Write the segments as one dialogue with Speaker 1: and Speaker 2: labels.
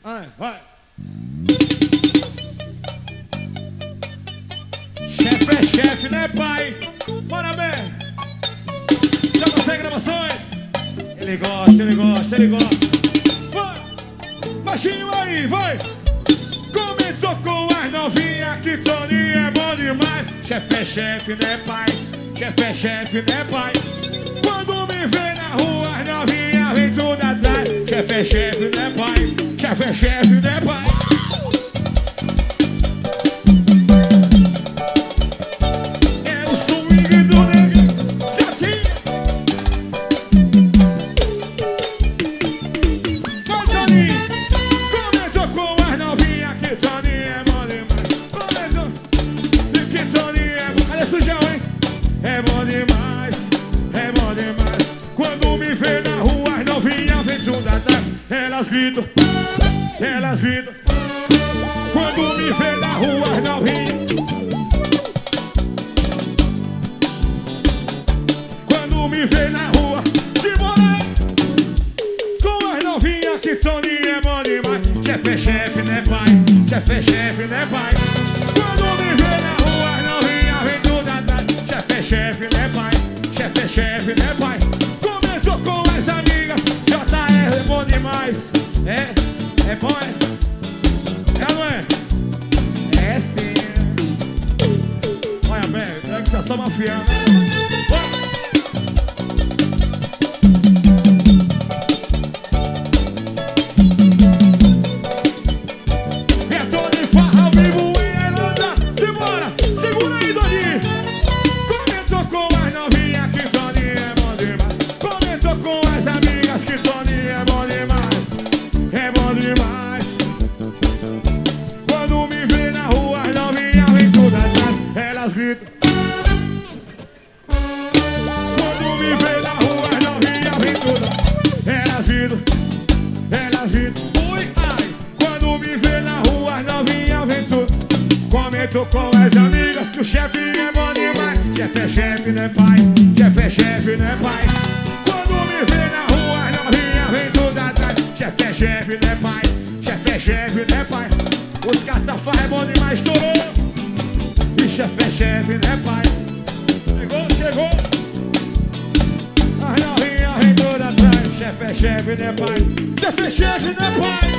Speaker 1: Vai. Chefe é chefe, né, pai? Bora, bem. Já consegue gravações? Ele gosta. Vai. Baixinho aí, vai. Comentou com as novinhas que Toninho é bom demais. Chefe é chefe, né, pai? Chefe é chefe, né, pai? Quando me vê na rua, as novinhas vem tudo atrás. Chefe é chefe, né, pai? Chefe é chefe, né, pai? É o swing do negro, já tinha. Vai, Toninho. Comentou com as novinhas que Toninho é bom demais. Comentou que Toninho é bom. Olha sujão, hein? É bom demais. Quando me vê na rua, as novinhas vem tudo atrás. Elas gritam. Quando me vê na rua, as novinhas. Quando me vê na rua, de morar com as novinhas que Toninho é bom demais. Chefe é chefe, né, pai? Chefe é chefe, né, pai? Quando me vê na rua, as novinhas vem tudo atrás. Chefe é chefe, né, pai? Chefe é chefe, né, pai? Comentou com as amigas. JR é bom demais. É bom, é? É, não é? É sim. Olha, velho, é que tá só mafiando. É Toninho Farra ao vivo em Irlanda. Simbora, segura aí, Doninho. Comentou com as novinhas que Toninho é bom demais. Comentou com as amigas que Toninho é bom demais. É bom demais. Quando me vê na rua, as novinhas vem tudo atrás. Elas gritam. Quando me vê na rua, as novinhas vem tudo. Elas gritam. Ui, ai. Quando me vê na rua, as novinhas vem tudo. Comentou com as amigas que o chefe é bom demais. Chefe é chefe, né, pai? Chefe é chefe, né, pai? Quando me vê na rua, as novinhas vem tudo atrás. Chefe é chefe, né, pai? Chefe é chefe, né, pai? Os caça-farra é bom demais, estourou. E chefe é chefe, né, pai? Chegou. As novinhas vem tudo atrás. Chefe é chefe, né, pai? Chefe é chefe, né, pai?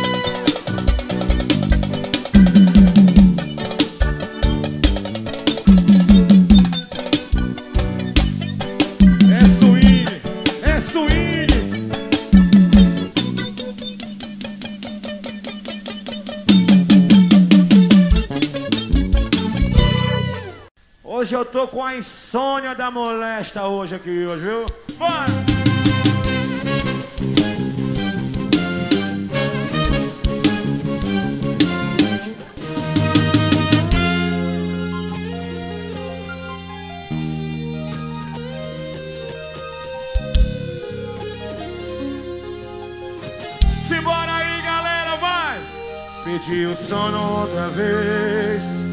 Speaker 1: É swing. Hoje eu tô com a insônia da molesta hoje aqui, viu? Bora! Simbora aí, galera, vai! Pedi o sono outra vez.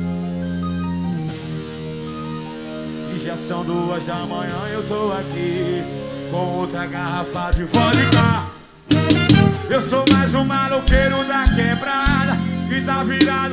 Speaker 1: E já são 2 da manhã, eu tô aqui com outra garrafa de vodka. Eu sou mais um maloqueiro da quebrada que tá virado.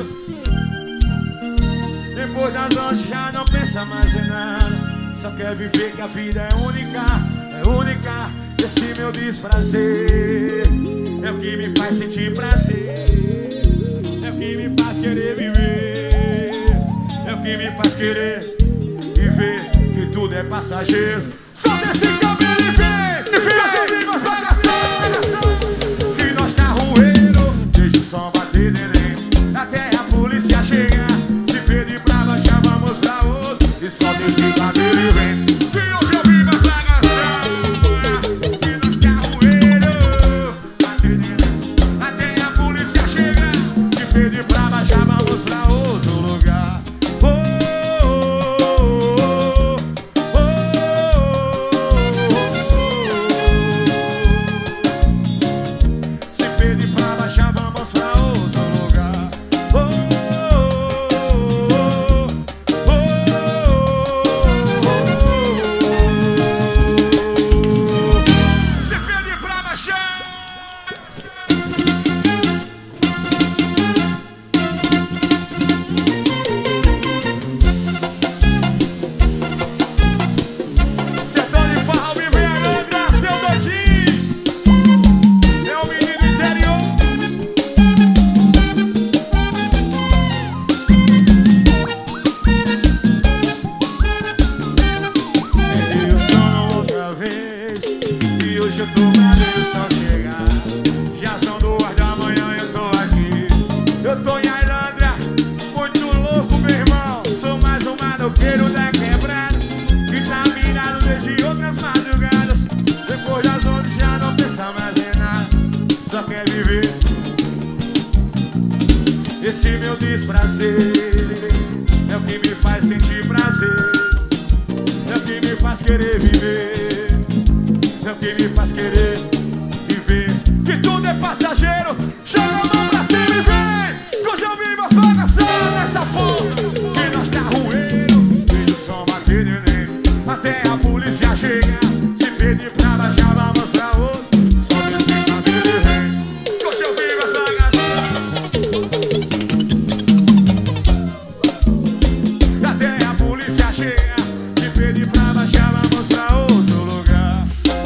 Speaker 1: Depois das 11 já não pensa mais em nada. Só quer viver que a vida é única. Esse meu desprazer é o que me faz sentir prazer. É o que me faz querer viver. É o que me faz querer viver, que tudo é passageiro. Solta esse cabelo e vem! Meus amigos, bagação! Que nós tá rueiro, deixa o som bater neném. Até a polícia chegar. Se pedir pra baixar, vamos pra outro. E só desse cabelo e vem. Que hoje eu vivo a bagação. Que nós tá rueiro, bater neném. Até a polícia chegar. Se pedir pra baixar, vamos pra outro lugar. desse meu desprazer. É o que me faz sentir prazer, é o que me faz querer viver, é o que me faz querer viver. Que tudo é passageiro, joga a mão pra cima e vem. Que hoje eu vi meus bagaçados nessa porra, que nós tá ruim. Vejo o som bater neném, até a polícia chega. Se pedir pra baixar, vamos pra outro. Só desse cabelo vem. Que hoje eu vi meus bagaçados, até a polícia chega. Se pedir pra baixar, vamos pra outro lugar.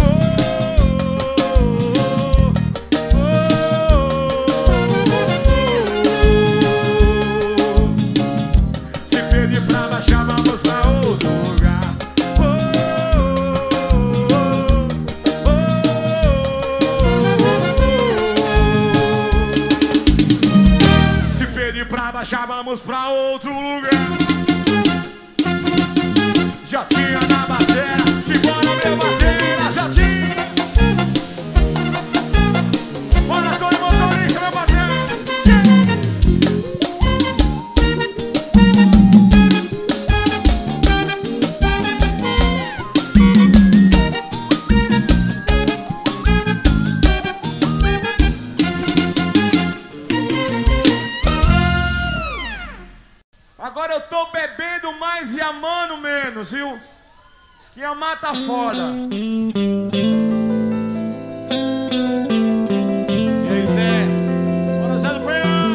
Speaker 1: Se pedir pra baixar, vamos pra outro lugar. Se pedir pra baixar, vamos pra outro lugar. Já tinha na bateria, simbora meu bateria, já tinha. Bora todo motorista, meu bateria. Agora eu tô bebendo mais e amando menos, viu? Que amar tá foda. E aí, Zé? Bora, Zé do Cunhão.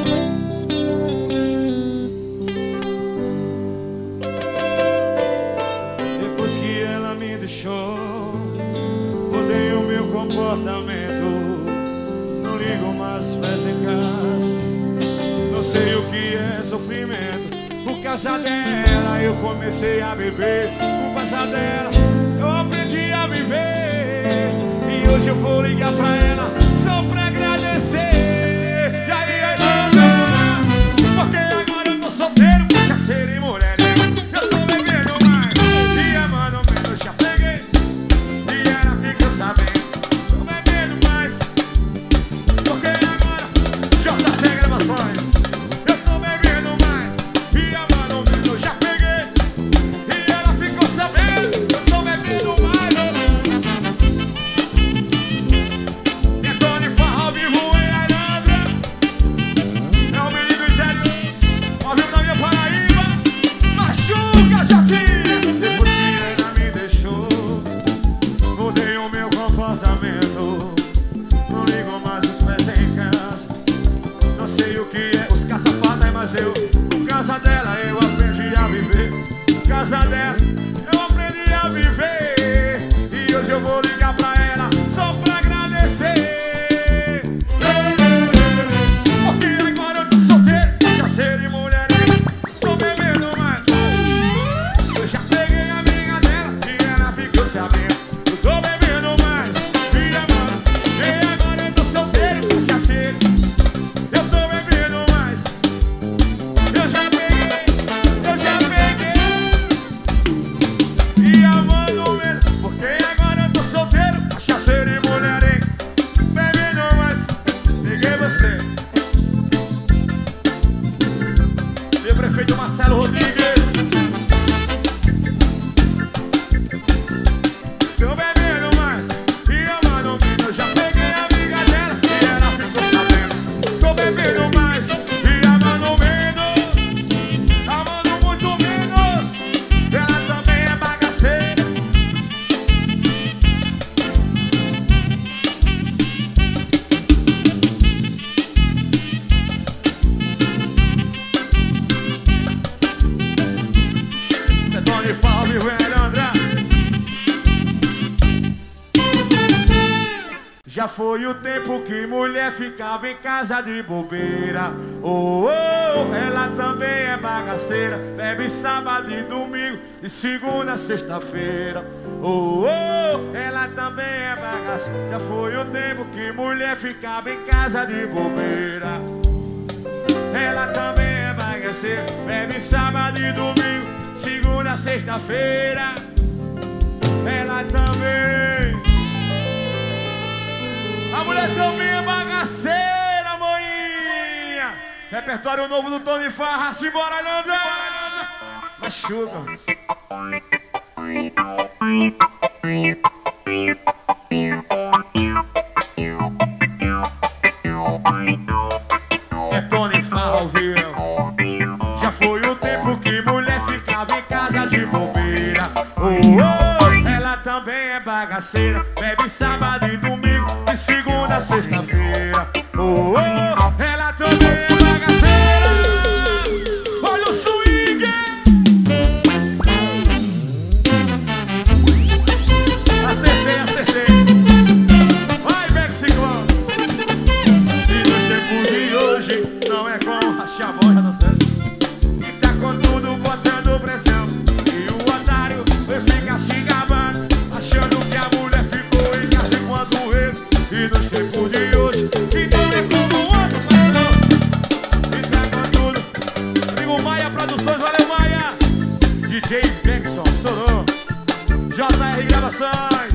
Speaker 1: Depois que ela me deixou, mudei o meu comportamento. Não ligo mais os pés em casa, não sei o que é sofrimento. Por causa dela eu comecei a beber, por causa dela eu aprendi a viver. E hoje eu vou ligar pra ela só pra agradecer. E aí, porque agora eu tô solteiro, cachaceiro e mulher. Eu tô bebendo mais e amando menos, já peguei. E ela fica sabendo, tô bebendo mais, porque agora já tá sem gravações. Eu tô bebendo mais e amando menos, já peguei. E ela ficou sabendo, eu tô bebendo mais. É Tony Farra ao vivo em Airanda, é o menino sério, ao vivo na minha Paraíba. Machuca, Jatinha. Depois que ela me deixou, mudei o meu comportamento. Não ligo mais os pés em casa, não sei o que é os caça-fadas, mas eu, por causa dela eu aprendi a viver. Por causa dela eu aprendi a viver. E hoje eu vou ligar pra ela só pra agradecer. Porque agora eu tô solteiro, cachaceiro e mulher. Tô bebendo mais, eu já peguei a amiga dela e ela ficou sabendo. Eu tô bebendo mais e amando. E agora eu tô solteiro, cachaceiro. Eu tô bebendo mais, eu já peguei e amando mesmo. Porque agora eu tô solteiro, cachaceiro e mulherengo. Bebendo mais, peguei você. Meu prefeito Marcelo Rodrigues. Tô bebendo mais e amando menos, eu já peguei a amiga dela e ela ficou sabendo. Tô bebendo mais e amando menos, amando muito menos. Ela também é bagaceira. Cê Tony Farra, vivo em Airanda. Já foi o tempo que mulher ficava em casa de bobeira. Oh, oh, ela também é bagaceira, bebe sábado e domingo, de segunda a sexta-feira. Oh, oh, ela também é bagaceira. Já foi o tempo que mulher ficava em casa de bobeira. Ela também é bagaceira, bebe sábado e domingo, segunda a sexta-feira. Ela também, a mulher também é bagaceira, moinha. Repertório novo do Tony Farra. Simbora, Leandro! Machuca. É Tony Farra ao vivo. Já foi o tempo que mulher ficava em casa de bobeira. Ela também é bagaceira. Bebe sábado e domingo, de segunda a sexta-feira. Ela também é bagaceira. Olha o swing. Acertei. Vai, Mexicano. E no tempo de hoje não é como achar a voz da nossa. E tá com tudo botando pressão. E o otário vai ficar se gabando, achando que a mulher ficou em casa enquanto ele. E nos tempos de hoje, que não é como antes, mas não. E tá com tudo. Amigo Maia Produções, valeu Maia. DJ Jackson, estourou. JR Gravações.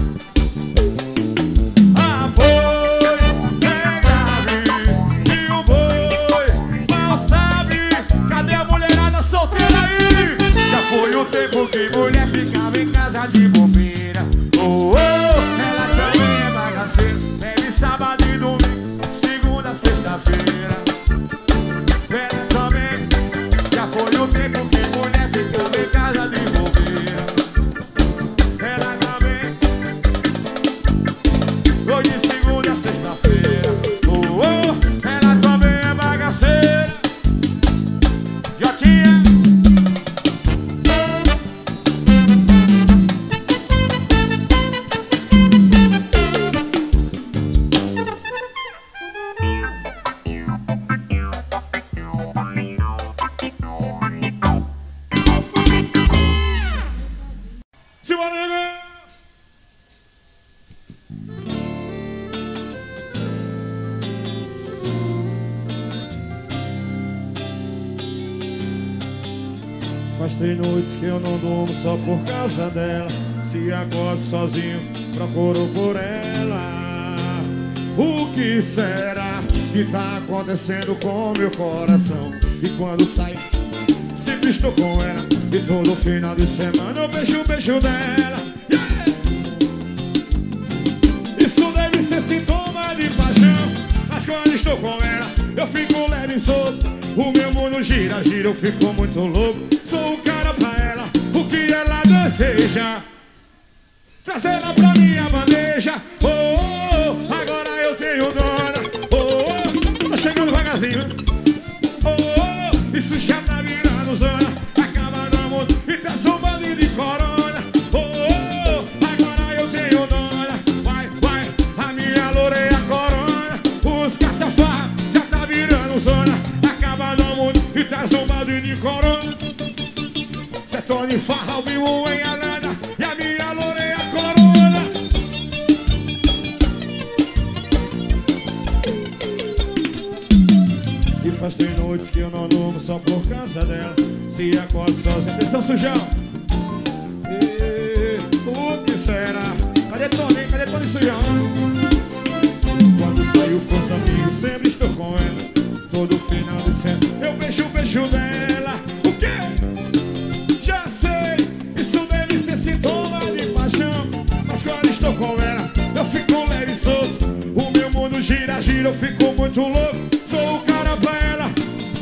Speaker 1: Pois é grave e o boi mal sabe. Cadê a mulherada solteira aí? Já foi o tempo que mulher ficava em casa de bobeira. Ela também é bagaceira. Bebe sábado e domingo, segunda a sexta-feira. Ela também. Já foi o tempo que mulher ficava em casa de bobeira. Ela também. Hoje de segunda a sexta-feira. Ela também é bagaceira. Jotinha. Simbora, nega. Faz 3 noites que eu não durmo só por causa dela. Se acordo sozinho, procuro por ela. O que será que tá acontecendo com meu coração? E quando saio, sempre estou com ela. E todo final de semana eu beijo o beijo dela. Yeah! Isso deve ser sintoma de paixão. Mas quando estou com ela, eu fico leve e solto. O meu mundo gira, eu fico muito louco. Sou o cara pra ela, o que ela deseja. Traz ela pra minha bandeja. Agora eu tenho dona. Tá chegando devagarzinho. Isso já tá virando zona. Acaba no mundo e traz um bando de corona. Agora eu tenho dona. Vai, a minha loura é a corona. Os caça-farra já tá virando zona. Acaba no mundo e traz um bando de corona. Cê é Tony Farra ao vivo em Alana. E a minha loura é a corona. E faz 3 noites que eu não durmo só por causa dela. Se acordo sozinho. Atenção, sujão. O que será? Cadê Tony? Cadê Tony, sujão? Quando saio com os amigos, sempre estou com ela. Todo final de semana eu beijo o beijo dela. O quê? Já sei, isso deve ser sintoma de paixão. Mas quando estou com ela, eu fico leve e solto. O meu mundo gira, eu fico muito louco. Sou o cara pra ela.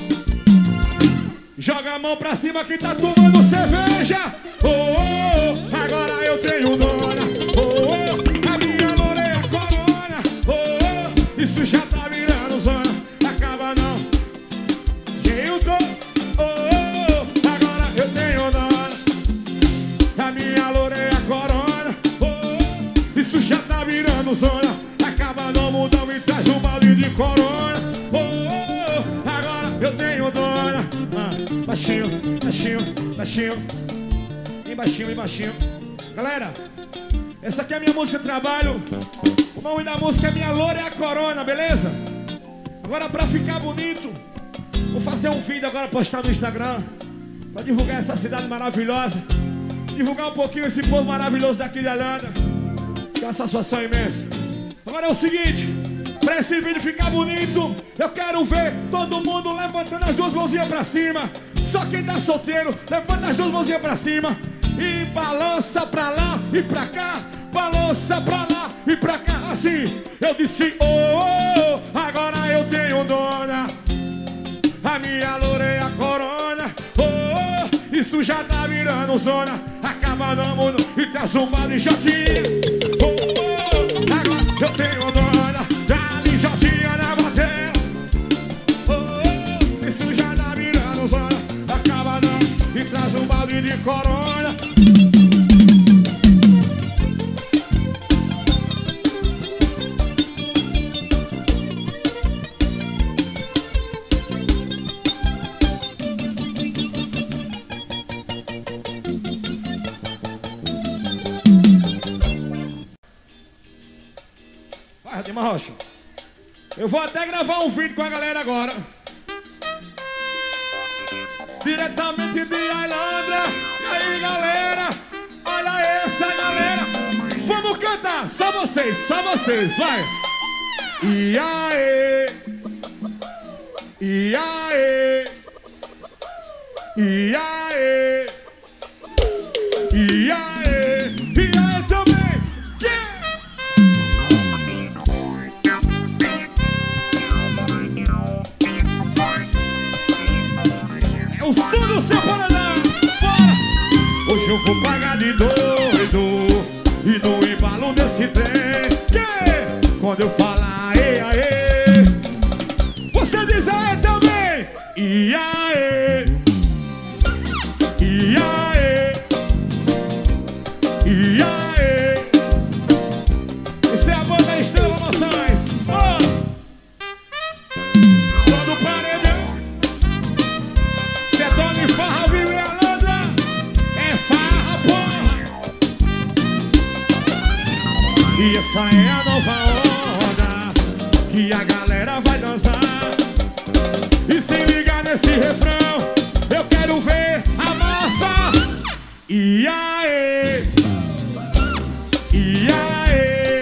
Speaker 1: Joga a mão pra cima que tá tomando cerveja. Agora eu tenho dona. A minha loura é a corona. Isso já tá virando zona. Acaba não. Agora eu tenho dona. A minha loura é a corona. Isso já tá virando zona. Acaba no mundão e traz um balde de corona. Agora eu tenho dona. Baixinho, baixinho, baixinho. E baixinho, e baixinho. Galera, essa aqui é a minha música de trabalho. O nome da música é Minha Loura é a Corona, beleza? Agora pra ficar bonito, vou fazer um vídeo agora, postar no Instagram, pra divulgar essa cidade maravilhosa. Divulgar um pouquinho esse povo maravilhoso daqui de Alana. Que é uma satisfação imensa. Agora é o seguinte, Pra esse vídeo ficar bonito, eu quero ver todo mundo levantando as duas mãozinhas pra cima. Só quem tá solteiro, levanta as duas mãozinhas pra cima e balança pra lá e pra cá. Balança pra lá e pra cá. Assim, eu disse, oh, oh, oh, agora eu tenho dona. A minha loura é a corona. Oh, oh, isso já tá virando zona. Acaba no mundo e tá zumbado em Jotinha. Oh, oh, agora eu tenho dona. Dá-lhe Jotinha na batela. Oh, oh, isso já tá virando zona. Acaba no e traz um balde de corona. Rocha. Eu vou até gravar um vídeo com a galera agora. Diretamente de Ailandra. E aí, galera? Olha essa, galera. Vamos cantar. Só vocês, vai. E aê. E aê. E aê. E aê. E aê também. O som do seu Paraná, bora! Hoje eu vou pagar de doido e no embalo desse trem. Que? Quando eu falar aê, aê, você diz aê também. E aê, e aê, e aê. Essa é a banda Estrela Emoções. Bora! Som do paredão. Tony Farra, viu, e Alandra? É farra, porra! E essa é a nova onda que a galera vai dançar. E sem ligar nesse refrão, eu quero ver a massa. E aê, e aê,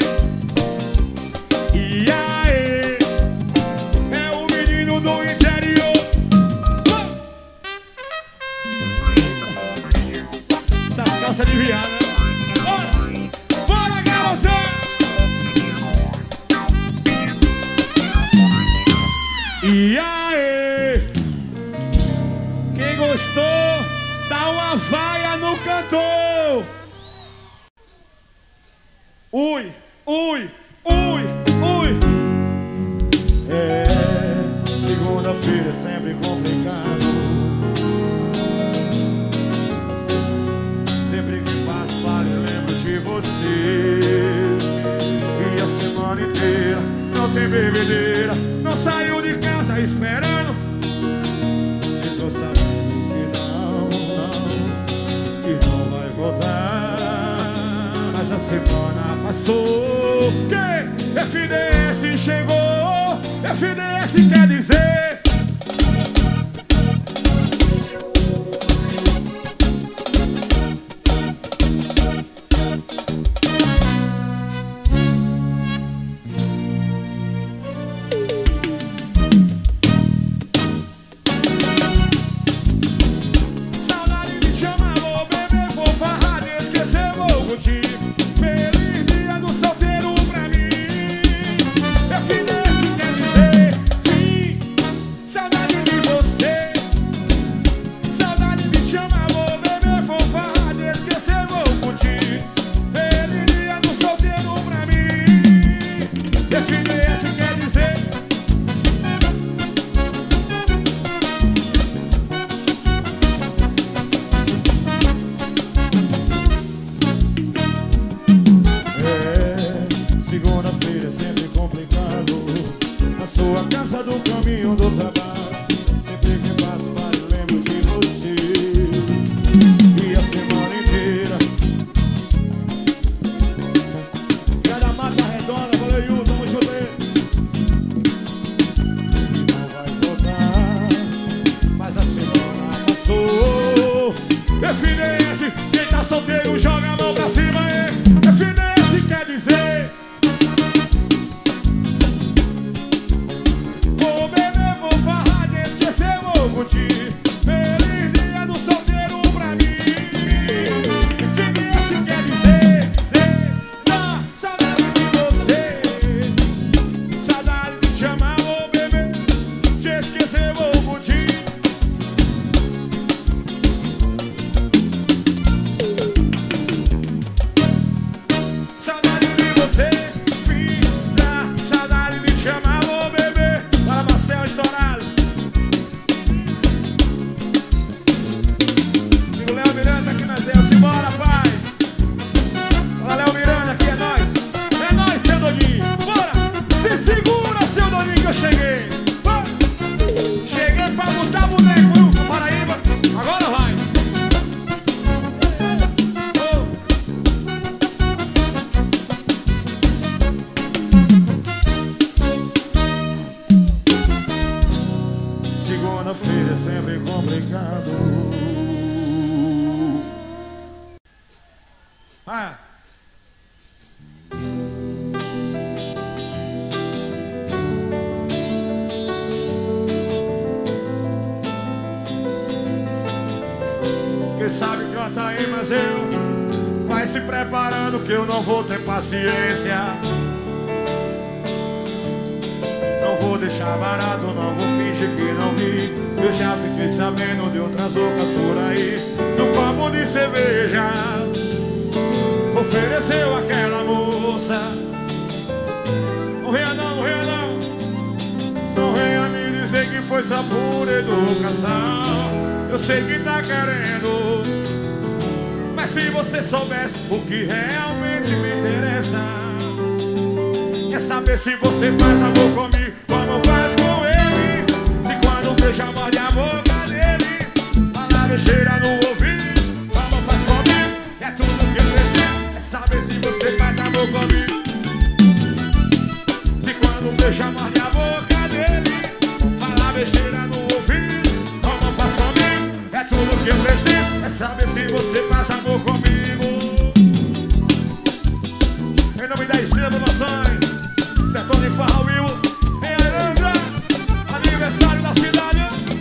Speaker 1: e aê. É o menino do interior. Calça de viada. Bora, bora, garotão. E aí, quem gostou, dá uma vaia no cantor. Ui, ui, ui, ui. É, segunda-feira é sempre complicado. Sempre que passo para eu lembro de você. E a semana inteira não tem bebedeira. Não saiu de casa esperando. Mesmo sabendo que não vai voltar. Mas a semana passou. Que? FDS chegou. FDS quer dizer feliz dia do solteiro pra mim. FDS quer dizer fim. Saudade de você. Saudade de te amar, vou beber, vou farrar, de esquecer, vou curtir. Feliz dia do solteiro pra mim. FDS quer dizer segunda-feira é sempre complicado. Na sua casa do caminho do trabalho. Sempre que passo para eu lembro de você. E a semana inteira. Cada Mata Redonda, valeu, tamo junto aí. Ele não vai voltar, mas a semana passou. FDS, quem tá solteiro joga a mão pra cima aí. FDS quer dizer Semana feia é sempre complicado. Quem sabe canta aí, mas eu vai se preparando que eu não vou ter paciência. Não vou deixar barato, não vou fingir que não vi. Eu já fiquei sabendo de outras bocas por aí. No copo de cerveja ofereceu aquela moça. Não venha não, não venha não. Não venha me dizer que foi só por educação. Eu sei que tá querendo, mas se você soubesse o que realmente me interessa, é saber se você faz amor comigo como faz com ele. Se quando beija morde a boca dele, fala besteira no ouvido como faz comigo. É tudo que eu preciso, é saber se você faz amor comigo. Se quando beija morde a boca dele, fala besteira no ouvido como faz comigo. É tudo que eu preciso, é saber se você faz amor comigo. Em nome da Estrela Promoções, Setor de Farra Will, em Aranda, aniversário da cidade.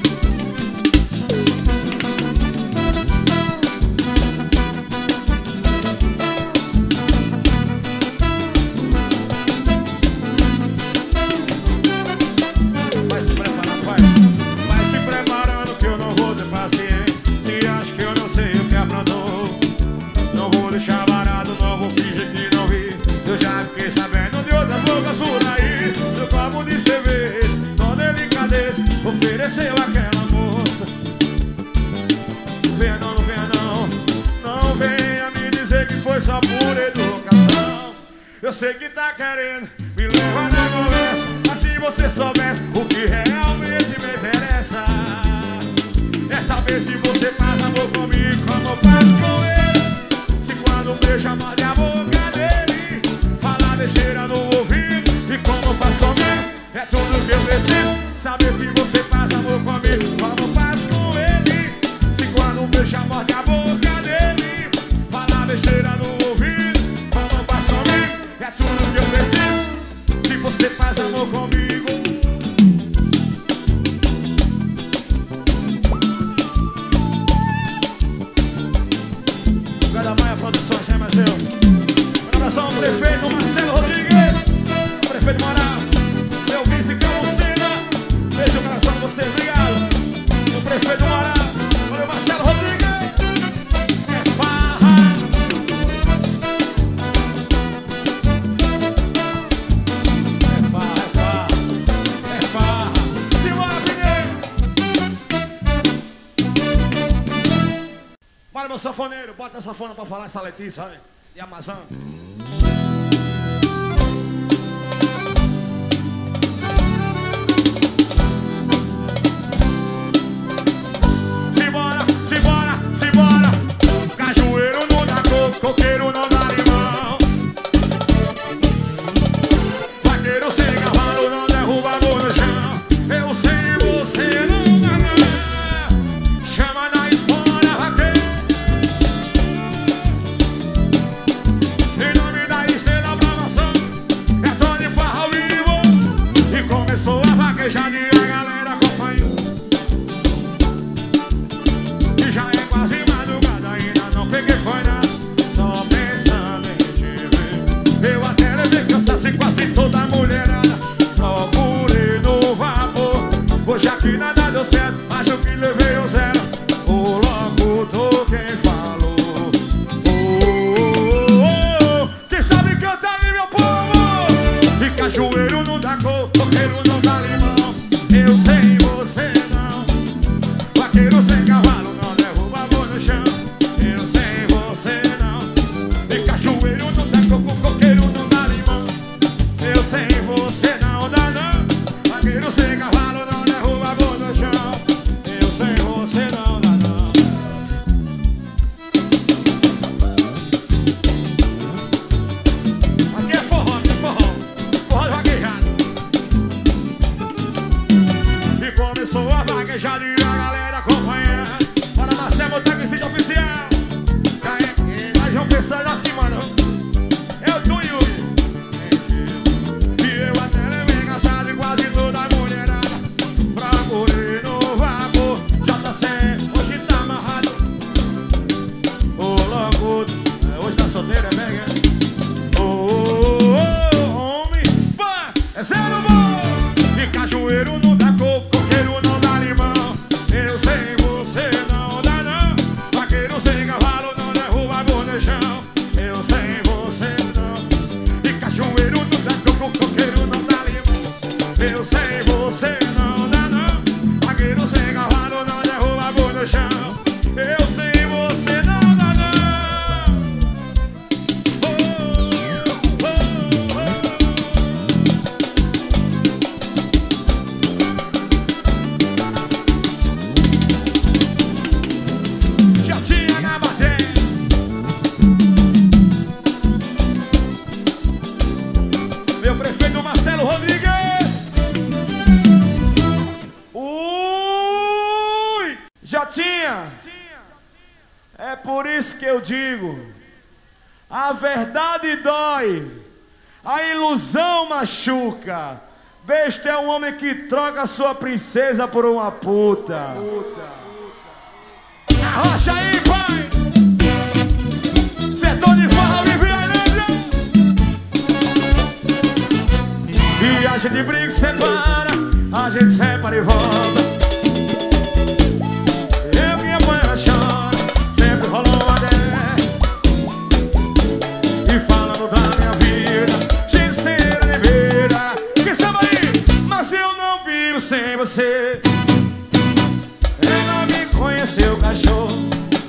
Speaker 1: Vai se preparando, vai. Vai se preparando que eu não vou ter paciência. Se acha que eu não sei o que aprontou, não vou deixar barato, não vou fingir que não vi. Eu já fiquei sabendo de outras bocas por aí. No copo de cerveja, com delicadeza, ofereceu aquela moça. Não venha não, não venha não. Não venha me dizer que foi só por educação. Eu sei que tá querendo me levar na conversa, mas se você soubesse o que realmente me interessa, é saber se você faz amor comigo como faz com ele. Se quando beija morde a boca dele, fala besteira no ouvido e como faz comigo. É tudo que eu preciso, saber se você faz amor comigo como faz com ele. Se quando beija morde a boca dele, fala besteira no ouvido como faz comigo. É tudo que eu preciso, se você faz amor comigo. Produções, né, mas eu. Abração ao prefeito Marcelo Rodrigues, prefeito Moral, meu vice Camucina. Beijo, coração pra você, obrigado. O prefeito Moral, valeu, Marcelo Rodrigues. É farra. É farra, é farra. É farra. Simbora, Pinheiro. Bora, meu sanfoneiro, bota a sanfona pra falar essa Letícia, olha, e Amazon. Simbora, simbora, simbora. Cajueiro não dá coco, coqueiro não dá limão. Vaqueiro sem cavalo não derruba a mão no chão. Eu sei, você não dá nada. Chama na espora, vaqueiro. Em nome da Estrela Promoção, é Tony Farra ao vivo. E começou a vaquejada e a galera acompanhou. E já é quase madrugada, ainda não peguei foi nada. Só pensando em te ver. Eu até levei cansaço e quase toda mulherada. Procurei no vapor, hoje aqui nada deu certo, mas o que levei o zero. O locutor quem falou. Quem sabe cantar aí, meu povo? E cajueiro não dá cor, coqueiro não dá limão. Eu sem você não. Vaqueiro sem cavalo não derruba a mão no chão. Eu sem você não. E cajueiro não dá cor, coqueiro não dá limão. Eu sem você não dá não. Vaqueiro sem cavalo não derruba a mão no chão. começou a vaguejar e a galera acompanhando. Bora Marcelo, taxista oficial. Nós vamos pensar nas que mandam. Eu, tu e o e eu até levei engraçado e quase toda a mulherada pra correr no vapor. JC, hoje tá amarrado. Ô louco, hoje tá solteiro, é mega. Homem, pá, é zero bom. E cajueiro não dá coco, coqueiro não dá limão. Eu sei, você não dá não. Vaqueiro sem cavalo não derruba bonejão. Eu sei, você não. E cajueiro não dá coco, coqueiro não dá limão. Eu sei, você não dá não. Vaqueiro sem cavalo não derruba bonejão. Eu sei, você não dá não. Meu prefeito Marcelo Rodrigues. Ui! Jotinha, é por isso que eu digo: a verdade dói, a ilusão machuca. Besta é um homem que troca sua princesa por uma puta. Arrocha aí, pai! Setor de farra, vive a ilha. E a gente briga e separa, a gente separa e volta. Eu que apanho, ela chora, sempre rolou uma ideia. E falando da minha vida, chinceira de beira. Quem sabe aí? Mas eu não vivo sem você. Ela me conheceu, cachorro.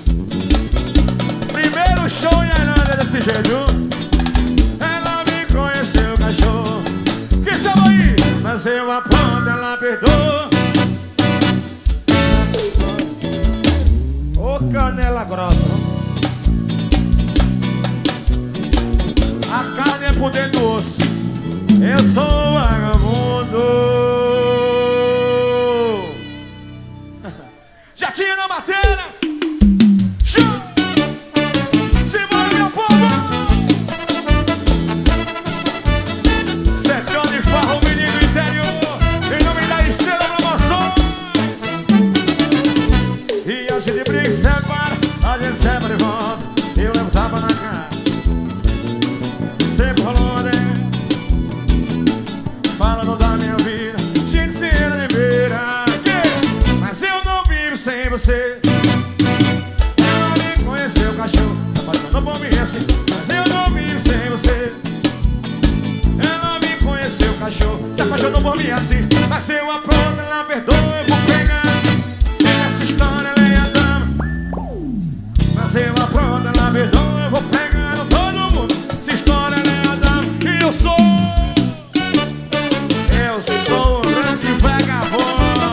Speaker 1: Primeiro show em Ailândia desse jeito. Ela me conheceu, cachorro. Quem sabe aí? Mas eu apronto, ela perdoa. Ô canela grossa. A carne é por dentro do osso. Eu sou um vagabundo. Já tinha na matéria. Simbora, meu povo. Setão de farra, o menino do interior. Em nome da Estrela Promoção. E a gente briga e separa, a gente separa e volta. Eu levo tapa na cara. Sempre rolou dentro. Falando da minha vida, gente cena de beira. Mas eu não vivo sem você. Ela me conheceu, cachorro, se apaixonou por mim assim. Mas eu não vivo sem você. Ela me conheceu, cachorro, se apaixonou por mim assim. Mas eu apronto, ela perdoa, eu vou pegar. Essa história ela é a dama. Mas eu apronto, ela perdoa, eu vou pegar todo mundo. Essa história ela é a dama. E eu sou um grande vagabundo.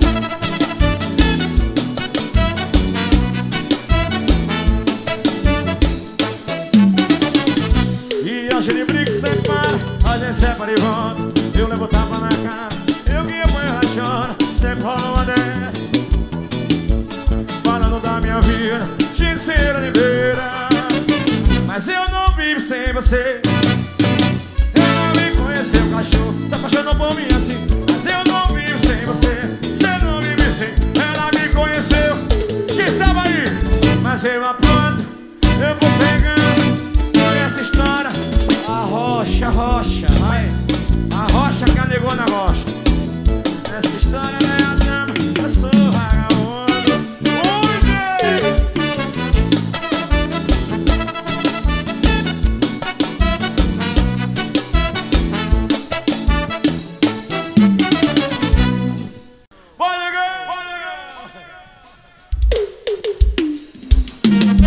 Speaker 1: E a gente briga e separa, a gente separa e volta. Eu levo tapa na cara, eu que apanho, ela chora. Sempre rola uma ideia, falando da minha vida, chinceira de beira. Mas eu não vivo sem você. Ela me conheceu, cachorro, se apaixonou por mim assim. Mas eu não vivo sem você. Você não vive sem. Ela me conheceu, quem sabe aí? Mas eu apronto, eu vou pegando. Essa história, a rocha, vai. A rocha que a negona gosta. Essa história não é a dama, eu sou vagabundo. Ui, vai,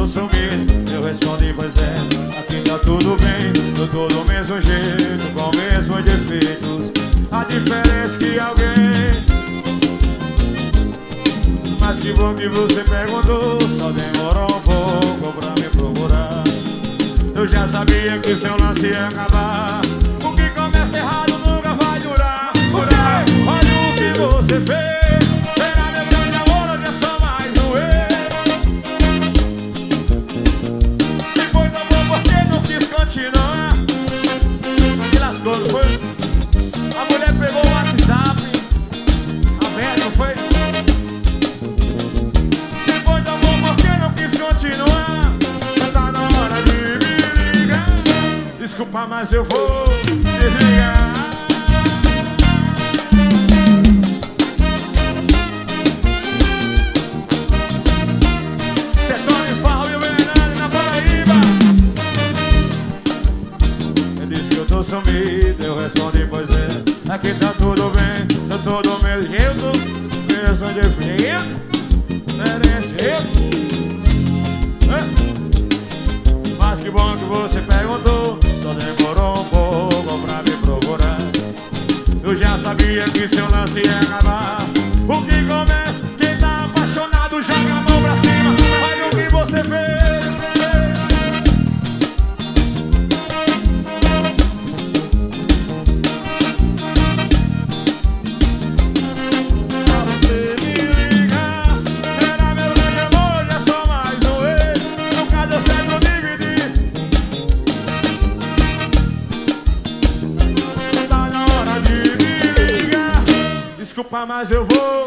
Speaker 1: tô sumido. Eu respondi, pois é, aqui tá tudo bem. Eu tô do mesmo jeito, com mesmos defeitos. A diferença é que alguém... Mas que bom que você perguntou. Só demorou um pouco pra me procurar. Eu já sabia que seu lance ia acabar. O que começa errado nunca vai durar. Olha o que você fez. Será meu grande amor, hoje é só mais um ex. Se foi tão bom porque não quis continuar. Se lascou, não foi? A mulher pegou o WhatsApp aberto, não foi? Se foi tão bom porque não quis continuar. Já tá na hora de me ligar. Desculpa, mas eu vou desligar. Setores, Barro e o Bernardo na Paraíba. Eu disse que eu tô sumido. Eu respondi, pois é, aqui tá tudo bem. Eu tô do mesmo jeito, mesmo defeito. Mas que bom que você perguntou. Só demorou um pouco pra me procurar. Eu já sabia que seu lance ia acabar. O que começa, quem tá apaixonado joga a mão pra cima. Olha o que você fez. Pra você me ligar. Será meu grande amor, já só mais um ex. Nunca deu certo dividir. Tá na hora de me ligar. Desculpa, mas eu vou.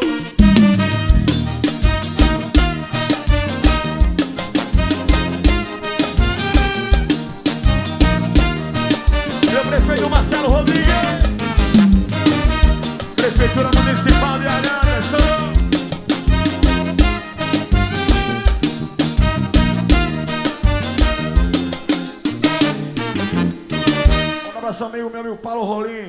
Speaker 1: Meu prefeito Marcelo Rodrigues, Prefeitura Municipal de Arara, estou. Um abraço, amigo meu amigo Paulo Rolim.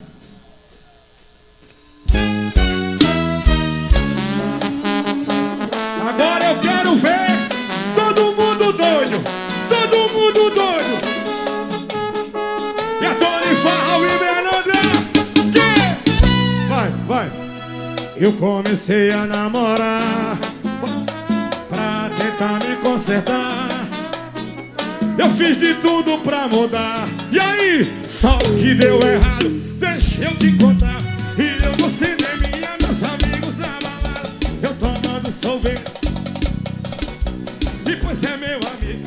Speaker 1: Agora eu quero ver todo mundo doido, todo mundo doido. E a Tony Farra e Bernardo. Vai. Eu comecei a namorar pra tentar me consertar. Eu fiz de tudo pra mudar. E aí, só que deu errado. Deixa eu te contar. E eu no cineminha, meus amigos na balada, eu tomando sorvete. E pois é meu amigo,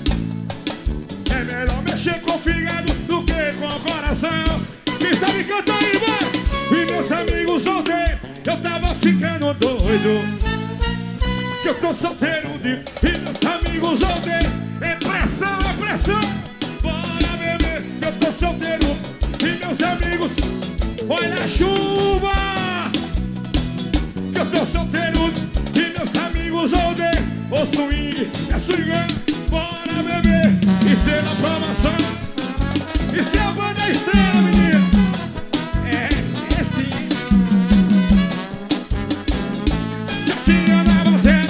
Speaker 1: é melhor mexer com o fígado do que com o coração. Quem sabe cantar aí, vai! E meus amigos solteiros, eu tava ficando doido. Que eu tô solteiro de... E meus amigos solteiros, é pressão, é pressão. Bora beber, que eu tô solteiro. E meus amigos, olha a chuva. Que eu tô solteiro. E meus amigos solteiros, o swing é swingando. Bora beber, isso é na promoção. Isso é a banda estrela, menino. É sim. Já tinha na fazenda.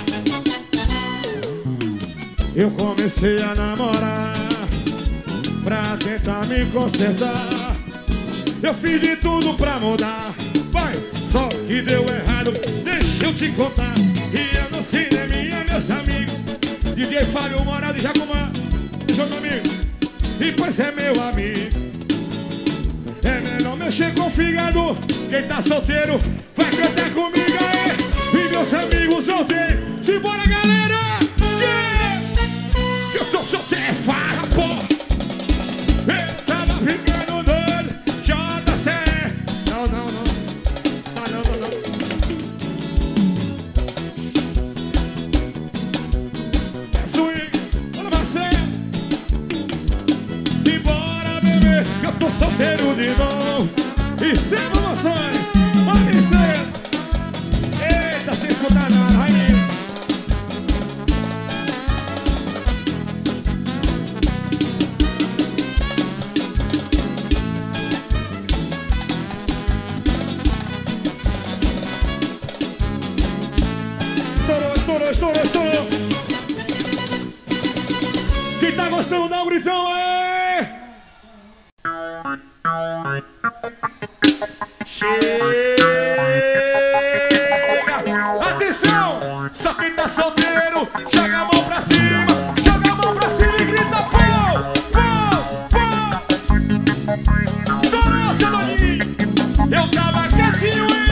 Speaker 1: Eu comecei a namorar pra tentar me consertar. Eu fiz de tudo pra mudar. Vai, só que deu errado. Deixa eu te contar. E eu no cineminha, meus amigos, DJ Fábio Morado e Jacumã, junto comigo. E pois é meu amigo, é melhor mexer com o fígado. Quem tá solteiro vai cantar comigo aí. E meus amigos solteiros, simbora galera. Que eu tô solteiro é farra, pô. Eu tava ficando doido. JC. Não. Não. É swing, olha você. E bora beber, que eu tô solteiro de novo. Extrema Emoções, olha estrela. Eita, sem escutar nada, vai vir. Estourou. gostando? Dá um gritão aí! Chega! Atenção! Só quem tá solteiro, joga a mão pra cima! Joga a mão pra cima e grita pô! Estourou, seu doninho! Eu tava quietinho, hein?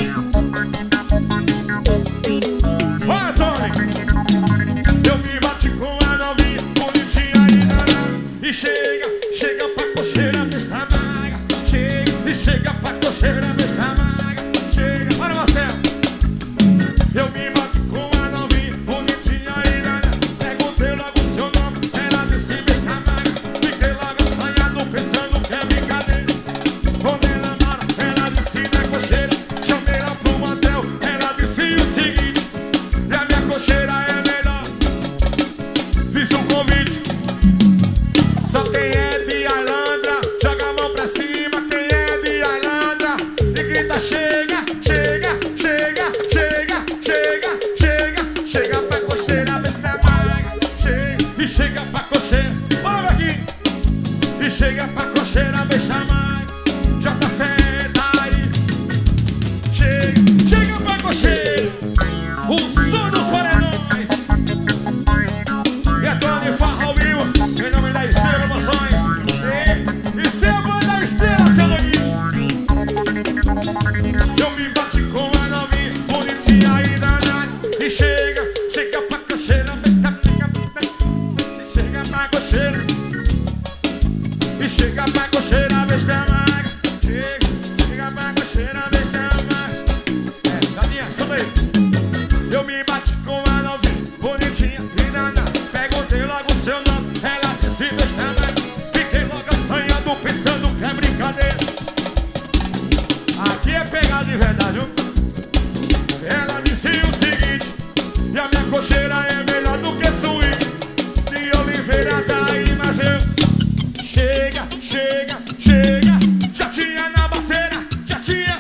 Speaker 1: Olha, Tony! Eu me bati com a novinha, bonitinha e danada. E chega pra cocheira, besta maga. Chega, e chega pra cocheira, besta maga. Chega, olha, Marcelo. Eu me bati com a novinha, bonitinha e danada. Perguntei logo o seu nome, ela disse besta maga. Fiquei logo assanhado, pensando que é brincadeira. Quando ela mara, ela disse na cocheira. Chamei ela pro motel, ela disse o seguinte: e a minha cocheira é melhor. Fiz um convite. Só quem é de Alandra, joga a mão pra cima. Quem é de Alandra e grita chega, chega, chega, chega, chega, chega. Chega pra cocheira, besta maga. Chega, e chega pra cocheira. Bora aqui. E chega pra cocheira, besta maga. Já tá certo aí. Chega, chega pra cocheira. O som dos paredões. E é Tony Farra ao vivo, em nome da Estrela Emoções. E se a banda Estrela, seu doguinho. Eu me bati com a novinha, bonitinha e danada. E chega pra cocheira, besta maga. E chega pra cocheira. E chega pra cocheira, besta maga. Chega pra cocheira, besta maga. Daninha, solta aí. Eu me bati com a novinha, bonitinha e danada. Perguntei logo o seu nome, ela disse besta maga. Fiquei logo assanhado, pensando que é brincadeira. Aqui é pegar de verdade, viu? Ela disse o seguinte: e a minha cocheira é melhor do que suíte. De Oliveira tá aí, mas eu chega, chega, chega. Já tinha na bateira, já tinha.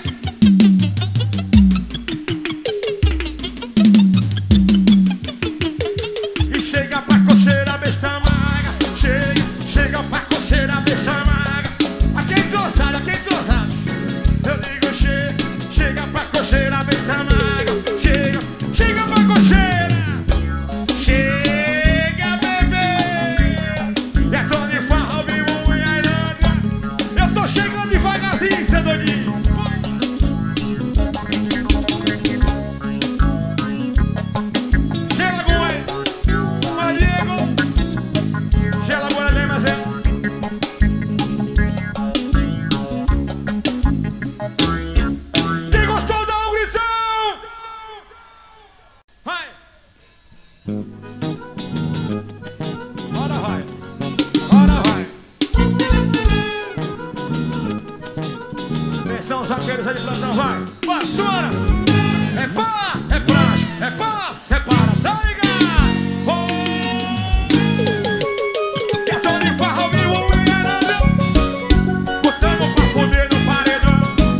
Speaker 1: E chega pra cocheira, besta maga. Chega, chega pra cocheira, besta maga. Aqui é entrosado, aqui é entrosado. Eu digo chega pra cocheira, besta maga. Chega, chega pra cocheira. Chega, bebê. E é Tony Farra ao vivo em Ailândia. Eu tô chegando devagarzinho, seu doninho. Gela Goiânia, Diego. Gela Goiânia, mas é. Quem gostou, dá um gritão! Vai! Bora, vai! Bora, vai! Atenção, zagueiros aí de plantão, vai! Vai, suora! É pá, é praxe, é pá, separa, tá ligado? Oh! E a Tony Farra ao vivo em Ailândia. Botamos pra foder no paredão.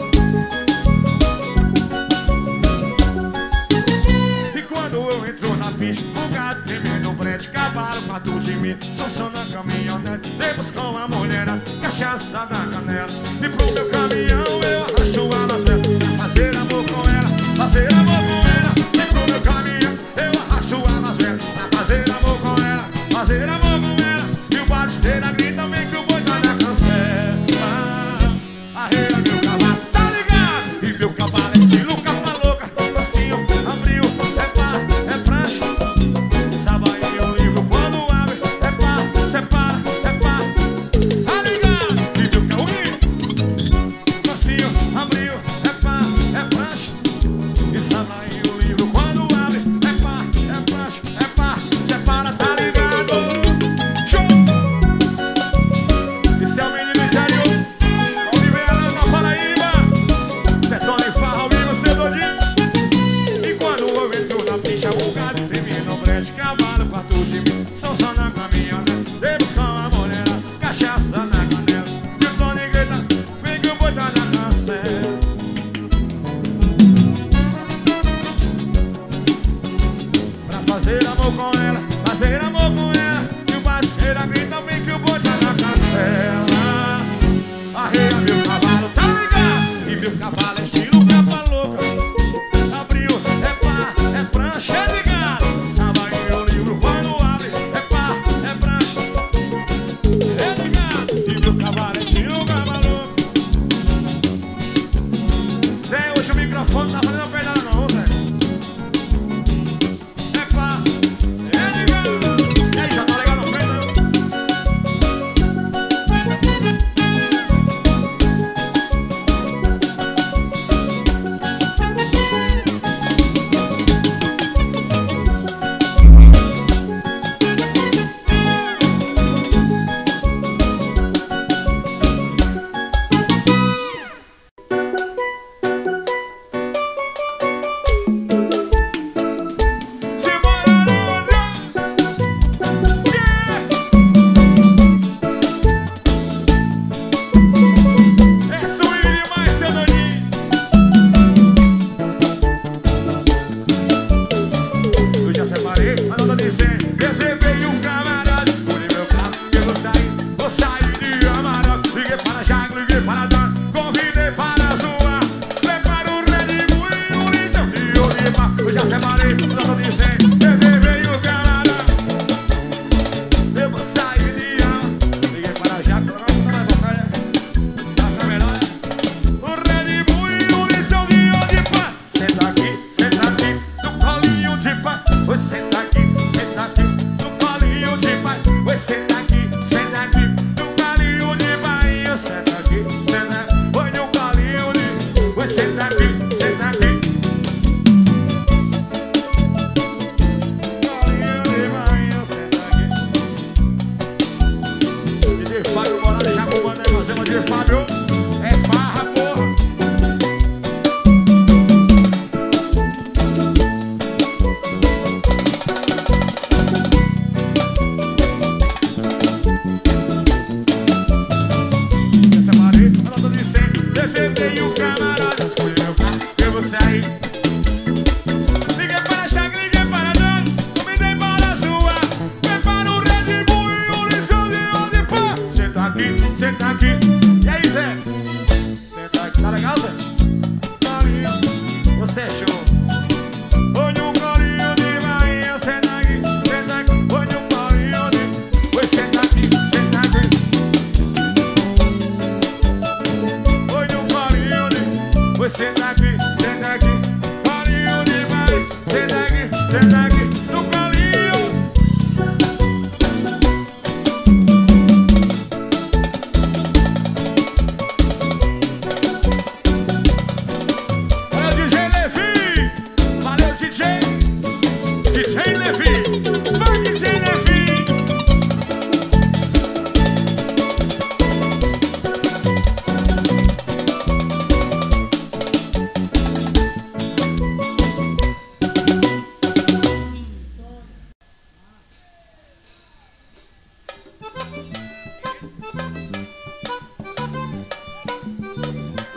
Speaker 1: E quando eu entro na pista, o gato tremendo, frente, cavalo, quatro de mim. Som na caminhonete, temos com a mulher, cachaça na canela. E pro meu caminhão eu arrasto elas mesmo. Fazer amor com ela, fazer amor com ela. E pro meu caminhão eu arrasto elas mesmo. Fazer amor com ela, fazer amor com ela. E o batisteira grita, vem que o boi tá na cancela. Arreia meu cavalo, tá ligado? E meu cavalo é estilo capa louca. Assim, abriu, é pá, é praxe. Sabe aí o livro quando abre, é pá, separa, é pá. Tá ligado? E meu cavalo, assim, abriu, é pá, é praxe. E sabe aí o livro quando abre, é pá, é praxe, é pá, separa, tá ligado? Show! Esse é o menino interior, Oliveira na Paraíba. Cê Tony Farra ao vivo, cê doidinho. E quando eu entro na pista, o gado termina o breche, cavalo, quarto de mim. Só na caminhonete, temos com a mulher, cachaça na canela. E o Tony grita, vem que o boi tá na cancela. Pra fazer amor com ela, e o parceiro grita,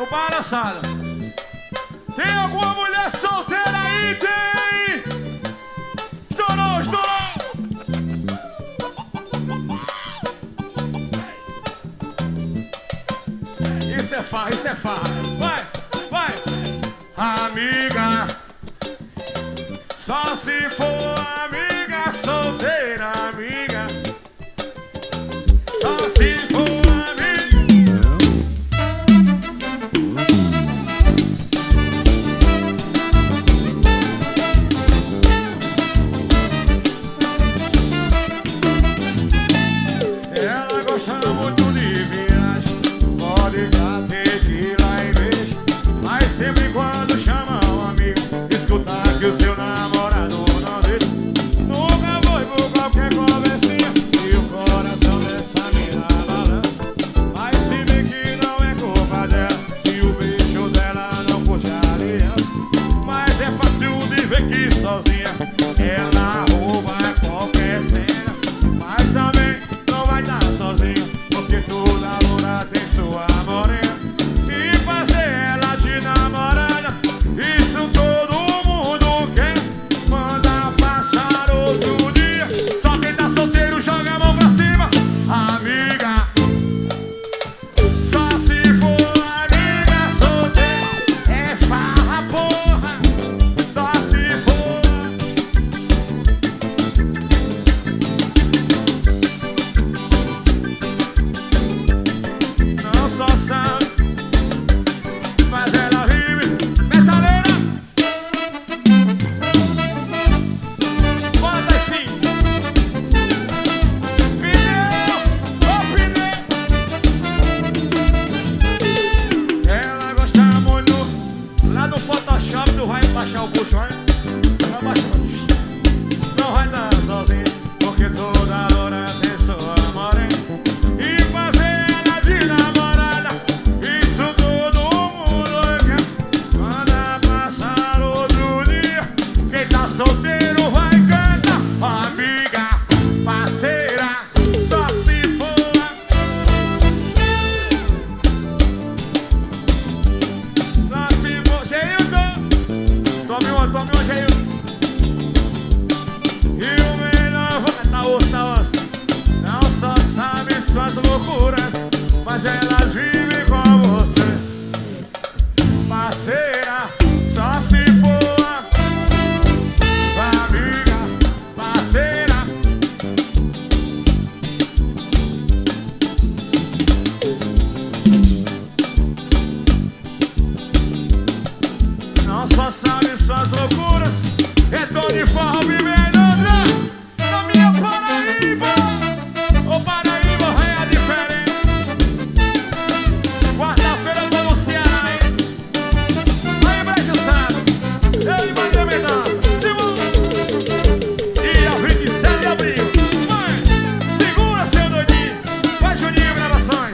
Speaker 1: palhaçada. Tem alguma mulher solteira aí? Tem! Estourou, estourou! Isso é farra, isso é farra. Vai, vai! Amiga, só se for amiga solteira, amiga. Só se for amiga. Ela gosta muito de viagem, vodka, tequila e beijo. Mas sempre quando chama um amigo, escutar que o seu namorado não deixa. Nunca foi por qualquer conversinha e o coração dessa mina balança. Mas se vê que não é culpa dela, se o beijo dela não curte a aliança. Mas é fácil de ver que sozinha ela rouba qualquer cena. Mas também não vai dar sozinha, porque toda loura tem sua morena. E fazer ela de namorada, isso todo mundo quer. Manda passar outro dia. Só quem tá solteiro joga a mão pra cima. Amiga, só se for amiga solteira. É farra, porra. Só se for. Não só sabe, mas ela vive. Metaleira, bora daí sim. Pneu, ô pneu. Ela gosta muito. Lá no Photoshop tu vai baixar o bucho, olha. Vai baixar. Não vai dar sozinho, porque toda hora tem sua morena. E fazer ela de namorada, isso todo mundo quer. Manda passar outro dia. Quem tá solteiro vai cantar. Amiga, parceira, só se for. Só se for. Geilton, tome uma, Geilton. E o melhor, tá osso, tá osso. Não só sabe suas loucuras, mas elas vivem com você. Parceira, só se for. Amiga, parceira. Não só sabe suas loucuras. É Tony Farra, vivendo na minha Paraíba. Ô Paraíba, é diferente. Quarta-feira eu tô no Ceará, hein? Aí, Brecha Sado. Ei, Maria Mendonça. Dia 27 de abril. Mãe, segura seu doidinho. Vai, Juninho Gravações.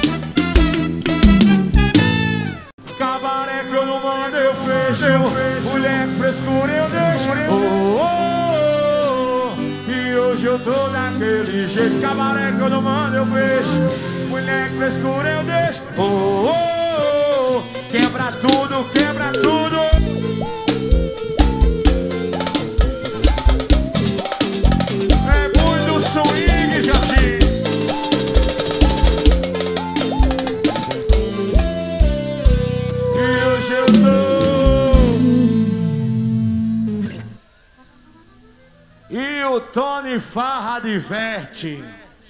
Speaker 1: Cabaré que eu não mando, eu fecho. Mulher com frescura eu deixo. Oh, oh, oh. E hoje eu tô daquele jeito. Cabaré que eu não mando, eu fecho. Mulher com frescura eu deixo. Oh, oh, oh. Quebra tudo, quebra tudo. É muito swing, Jardim. E hoje eu tô. E o Tony Farra diverte.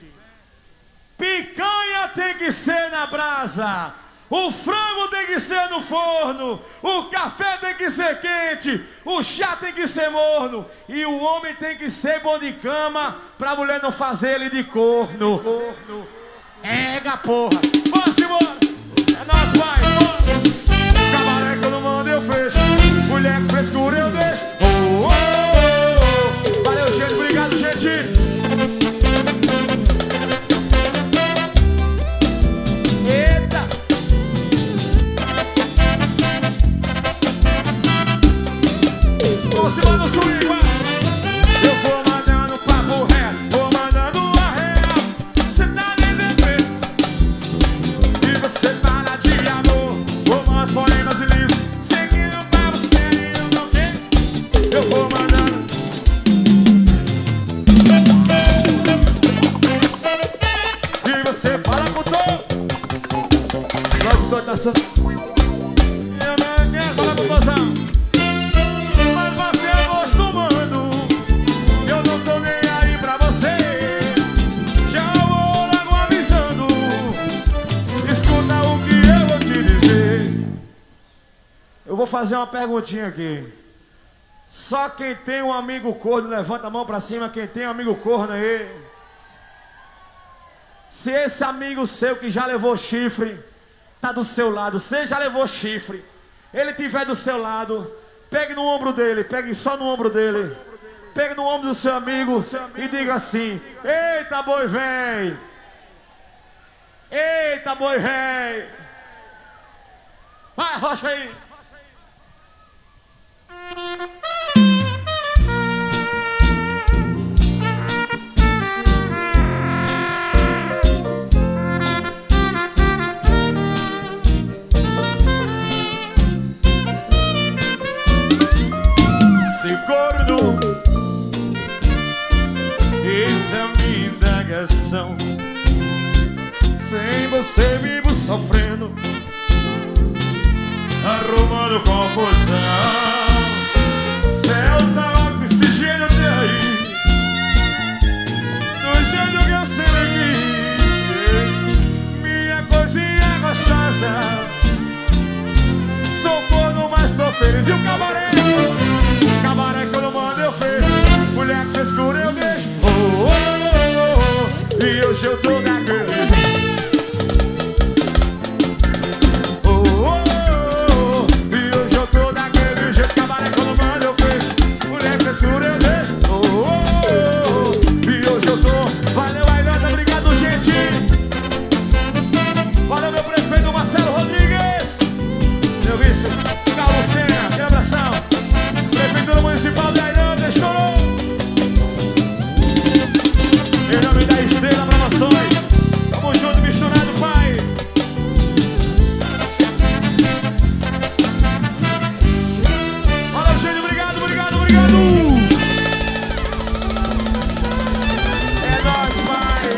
Speaker 1: Picanha tem que ser na brasa. O frango tem que ser no forno. O café tem que ser quente. O chá tem que ser morno. E o homem tem que ser bom de cama, pra mulher não fazer ele de corno. Ega, porra. Vamos embora. É nóis, pai. Cabaré que eu não mando, eu fecho. Mulher com frescura eu deixo. Oh, oh, oh. Valeu, gente. Obrigado, gente. Eita. Vamos embora no swing, vai. Eu vou mandando papo reto, vou mandando a real. Cê tá nem bebê e você fala de amor. cabeça. Eu não quero falar com você, mas você acostumando. Eu não tô nem aí pra você. Já vou logo avisando. Escuta o que eu vou te dizer. Eu vou fazer uma perguntinha aqui. Só quem tem um amigo corno, levanta a mão pra cima. Quem tem um amigo corno aí. Se esse amigo seu que já levou chifre tá do seu lado, você já levou chifre, ele tiver do seu lado, pegue no ombro dele, pegue só no ombro dele, pegue no ombro do seu amigo e diga assim: eita boi véi, eita boi véi. Vai, rocha aí. Corno, essa é a minha indagação. Sem você vivo sofrendo, arrumando confusão. Céu tá oxigênio até aí, do jeito que eu sempre quis. Minha coisinha gostosa, sou corno, mas sou feliz. E o cabaré? Cabaré que eu não mando eu fecho, mulher que frescura eu deixo. Oh, oh, oh, oh. E hoje eu tô daquele jeito. Oh, oh, oh, oh. E hoje eu tô daquele jeito. Cabaré que eu não mando eu fecho, mulher que frescura eu deixo. Oh, oh, oh, oh. E hoje eu tô. Valeu, Ailota, obrigado, gente. Valeu, meu prefeito Marcelo Rodrigues. Meu vice, Carlos Senna, aquele abração. Prefeitura Municipal da Irã, estourou. Em nome da Estrela Promoções, tamo junto, misturado, pai. Valeu, gente, obrigado, obrigado, obrigado. É nóis, pai.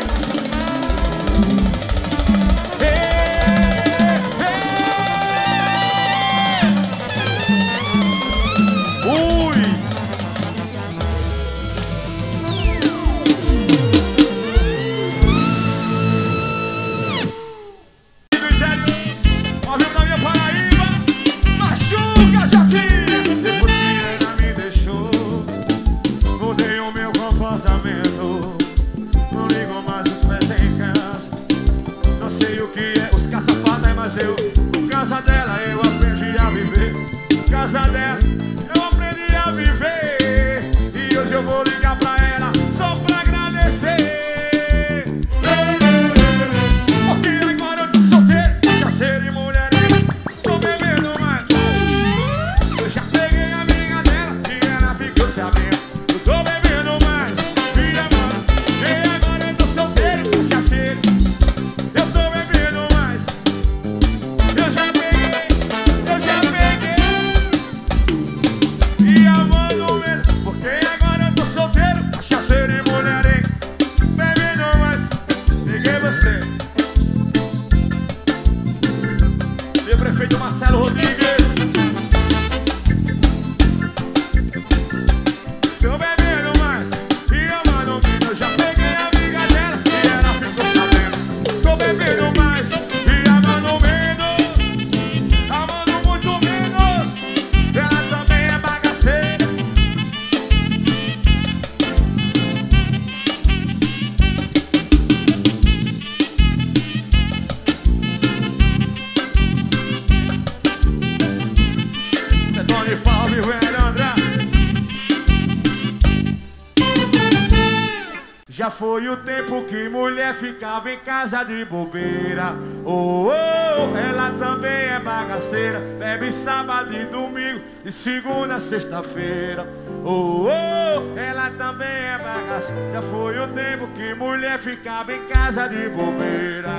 Speaker 1: Já foi o tempo que mulher ficava em casa de bobeira. Oh, oh, ela também é bagaceira. Bebe sábado e domingo, de segunda a sexta-feira. Oh, oh, ela também é bagaceira. Já foi o tempo que mulher ficava em casa de bobeira.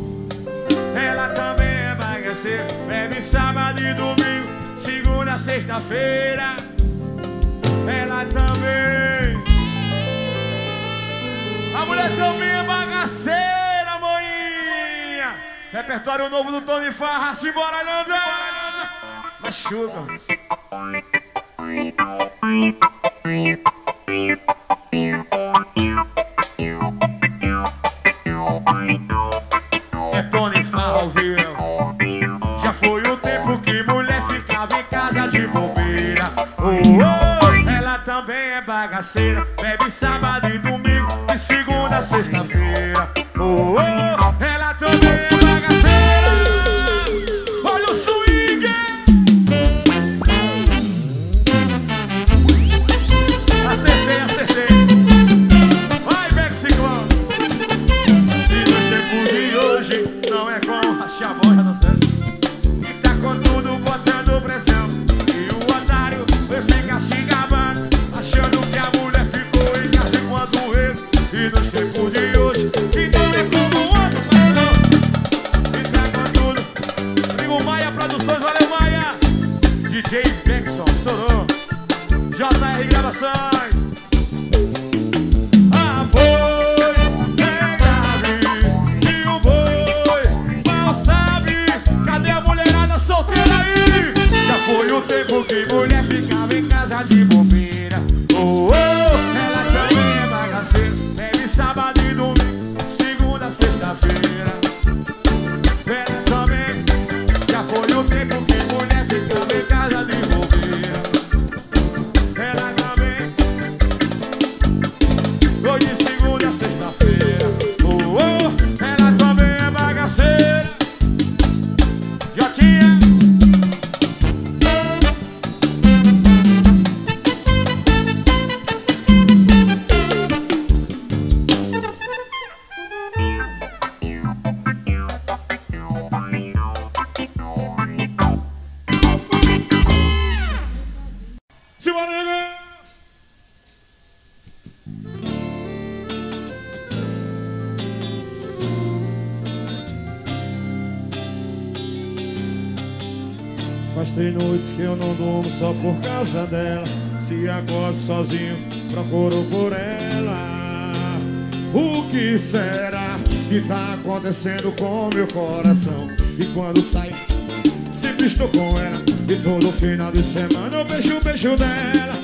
Speaker 1: Ela também é bagaceira. Bebe sábado e domingo, segunda a sexta-feira. Ela também. A mulher também é bagaceira, moinha. Repertório novo do Tony Farra, simbora, Leandro! Machuca. É Tony Farra ao vivo. Já foi o tempo que mulher ficava em casa de bobeira. Ela também é bagaceira, bebe sábado e domingo, de segunda a sexta-feira. Ela também é bagaceira. Olha o swing. Acertei. Vai, Beck Ciclone. E nos tempos de hoje não é com rachar a boia das vezes. E tá com tudo botando pressão. E o otário vai ficar se gabando, achando que a mulher ficou em casa enquanto ele. E nos tempos de hoje que não é como antes, mas não. E tá com tudo. Amigo Maia Produções, valeu Maia. DJ Beckson, estourou. JR Gravações. Ah, pois é grave que o boi mal sabe. Cadê a mulherada solteira aí? Já foi o tempo que mulher ficava em casa de bobeira. Ela também é bagaceira, bebe sábado e domingo, segunda a sexta-feira. Ela também. Já foi o tempo que mulher ficava em casa de bobeira. Ela também. Hoje de segunda a sexta-feira. Ela também é bagaceira. Jotinha. Simbora, nega. Faz 3 noites que eu não durmo só por causa dela. Se acordo sozinho, procuro por ela. O que será que tá acontecendo com meu coração? E quando sai, sempre estou com ela. E todo final de semana eu vejo o beijo dela.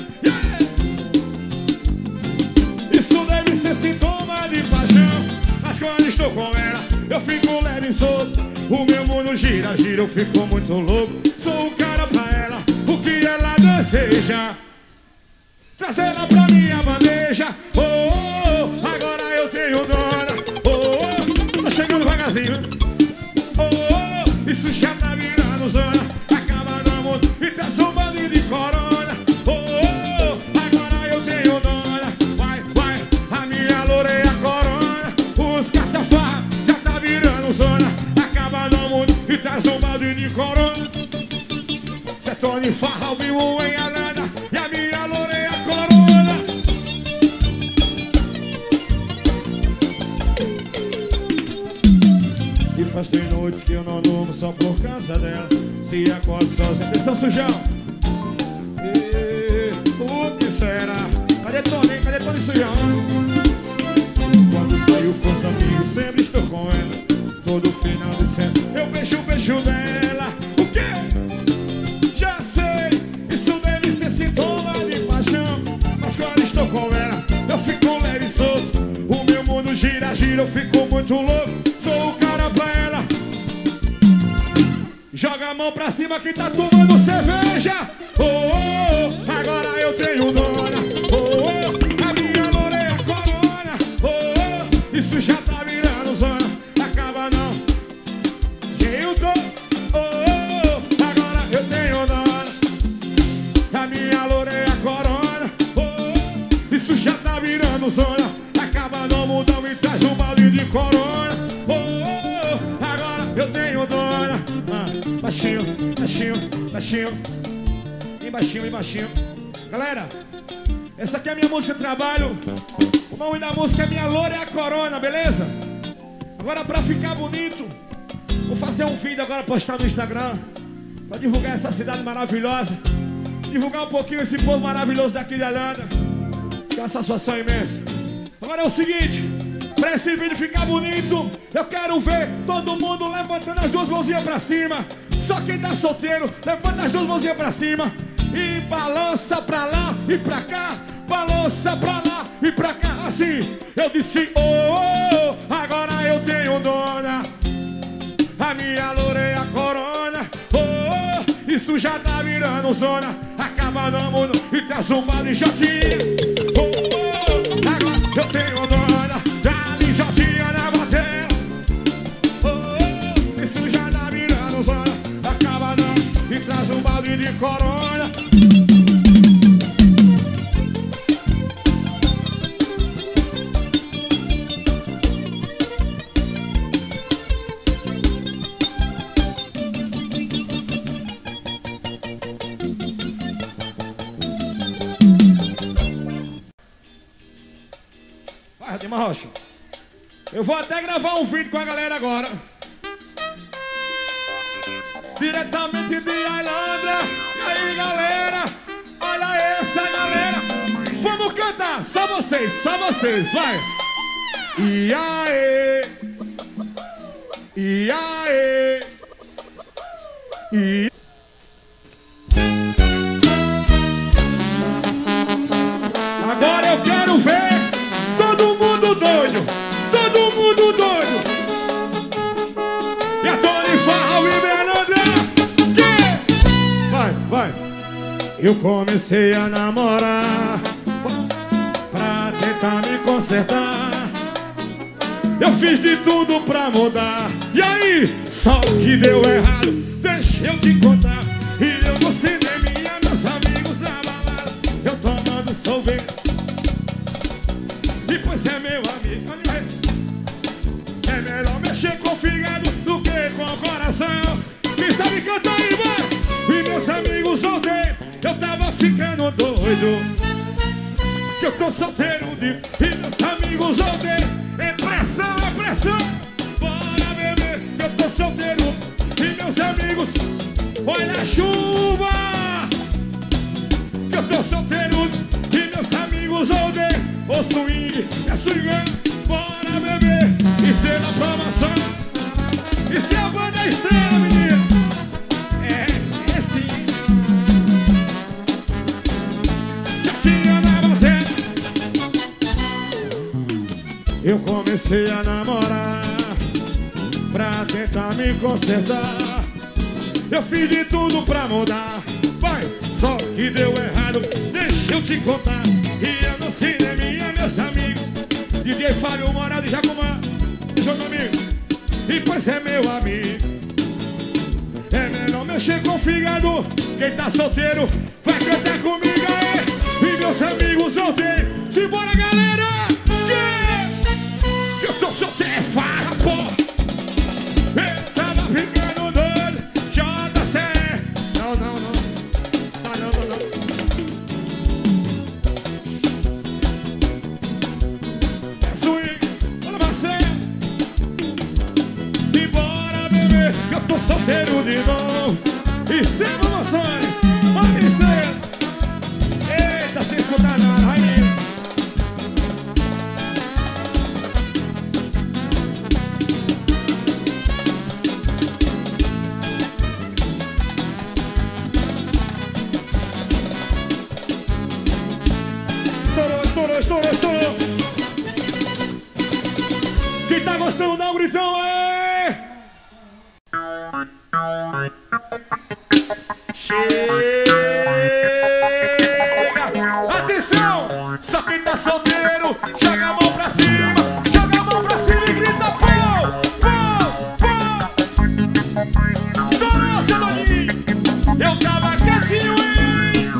Speaker 1: Isso deve ser sintoma de paixão. Mas quando estou com ela, eu fico leve e solto. O meu mundo gira, eu fico muito louco. Sou o cara pra ela, o que ela deseja. Traz ela pra minha bandeja. Agora eu tenho dona. Tô chegando devagarzinho. Isso já tá virando zona. Acaba no mundo e traz um bando de corona. Agora eu tenho dona. Vai, a minha loura é a corona. Os caça-farra já tá virando zona. Acaba no mundo e traz um balde de corona. Cê Tony Farra ao vivo em Alana. E a minha loura é a corona. E faz 3 noites que eu não durmo só por causa dela. Se acordo sozinho. Atenção, sujão. O que será? Cadê Tony, hein? Cadê Tony, sujão? Quando saio com os amigos, sempre estou com ela. Todo final de semana eu vejo o beijo dela. O quê? Já sei. Isso deve ser sintoma de paixão. Mas quando estou com ela, eu fico leve e solto. O meu mundo gira, eu fico muito louco. Sou o cara pra ela. Joga a mão pra cima que tá tomando cerveja. Agora eu tenho dona. A minha loura é a corona. Isso já tá virando zona. Acaba não. Gilton. Agora eu tenho dona. A minha loura é a corona. Isso já tá virando zona. Acaba no mundão e traz um balde de corona. Agora eu tenho dona. Baixinho, bem baixinho. Galera, essa aqui é a minha música de trabalho. O nome da música é Minha Loura é a Corona, beleza? Agora pra ficar bonito, vou fazer um vídeo agora, postar no Instagram, pra divulgar essa cidade maravilhosa. Divulgar um pouquinho esse povo maravilhoso daqui de Alana. Que é uma satisfação imensa. Agora é o seguinte, Pra esse vídeo ficar bonito, eu quero ver todo mundo levantando as duas mãozinhas pra cima. Só quem tá solteiro, levanta as duas mãozinhas pra cima e balança pra lá e pra cá. Balança pra lá e pra cá. Assim, eu disse, oh, oh, agora eu tenho dona. A minha loura é a corona. Oh, oh, isso já tá virando zona. Acaba no mundo e traz um mal de jotinha. Oh, oh, agora eu tenho dona. Dá-lhe jotinha na bateria. Oh, oh, isso já tá virando zona. Acaba no mundo e traz um balde de corona. Rocha. Eu vou até gravar um vídeo com a galera agora. Diretamente de Ailândia. E aí, galera? Olha essa galera. Vamos cantar. Só vocês, vai. E aê. E aê. E... Agora eu quero ver todo mundo doido. E a Tony Farra, o Iberlândia. Vai. Eu comecei a namorar pra tentar me consertar. Eu fiz de tudo pra mudar. E aí, só que deu errado. Deixa eu te contar. E eu no cineminha, meus amigos na balada, eu tomando sorvete. E pois é meu amigo, é melhor mexer com o fígado do que com o coração. Quem sabe cantar aí, vai! E meus amigos ontem, eu tava ficando doido, que eu tô solteiro de... E meus amigos ontem, é pressão, bora beber, que eu tô solteiro. E meus amigos, olha a chuva, que eu tô solteiro. E meus amigos ontem, o swing é swingando, bora beber. Isso é na promoção, isso é a banda estrela, menino. É sim. Já tinha na base. Eu comecei a namorar pra tentar me consertar. Eu fiz de tudo pra mudar. Vai, só que deu errado. Deixa eu te contar. E eu no cineminha, meus amigos, DJ Fábio Morado e Jacumã, junto comigo. E pois é meu amigo, é melhor mexer com o fígado. Quem tá solteiro vai cantar comigo aí. E meus amigos ontem, simbora galera, que eu tô solteiro, é farra, pô. Eu tava ficando doido, JC. Não. Eu tô solteiro de novo. Estrela Promoções, olha estrela. Eita, sem escutar nada, vai mesmo. Estourou. Quem tá gostando, dá um gritão aí. Atenção! Só quem tá solteiro, joga a mão pra cima. Joga a mão pra cima e grita pô. Estourou, seu doninho. Eu tava quietinho, hein?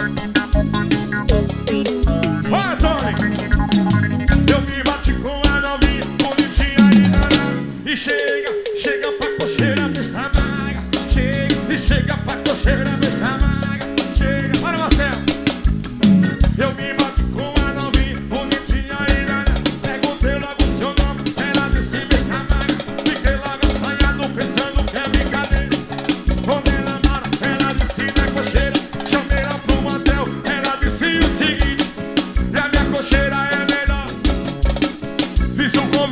Speaker 1: Olha, Tony. Eu me bati com a novinha, bonitinha e danada. E chega pra cocheira desta maga. Chega pra cocheira desta maga. Chega, olha Marcelo. Eu me bati com a novinha, bonitinha e danada. Perguntei logo o seu nome, ela disse besta maga. Fiquei logo assanhado pensando que é brincadeira. Quando ela mora, ela disse na cocheira. Chamei ela pro motel, ela disse o seguinte: e a minha cocheira é melhor. Fiz um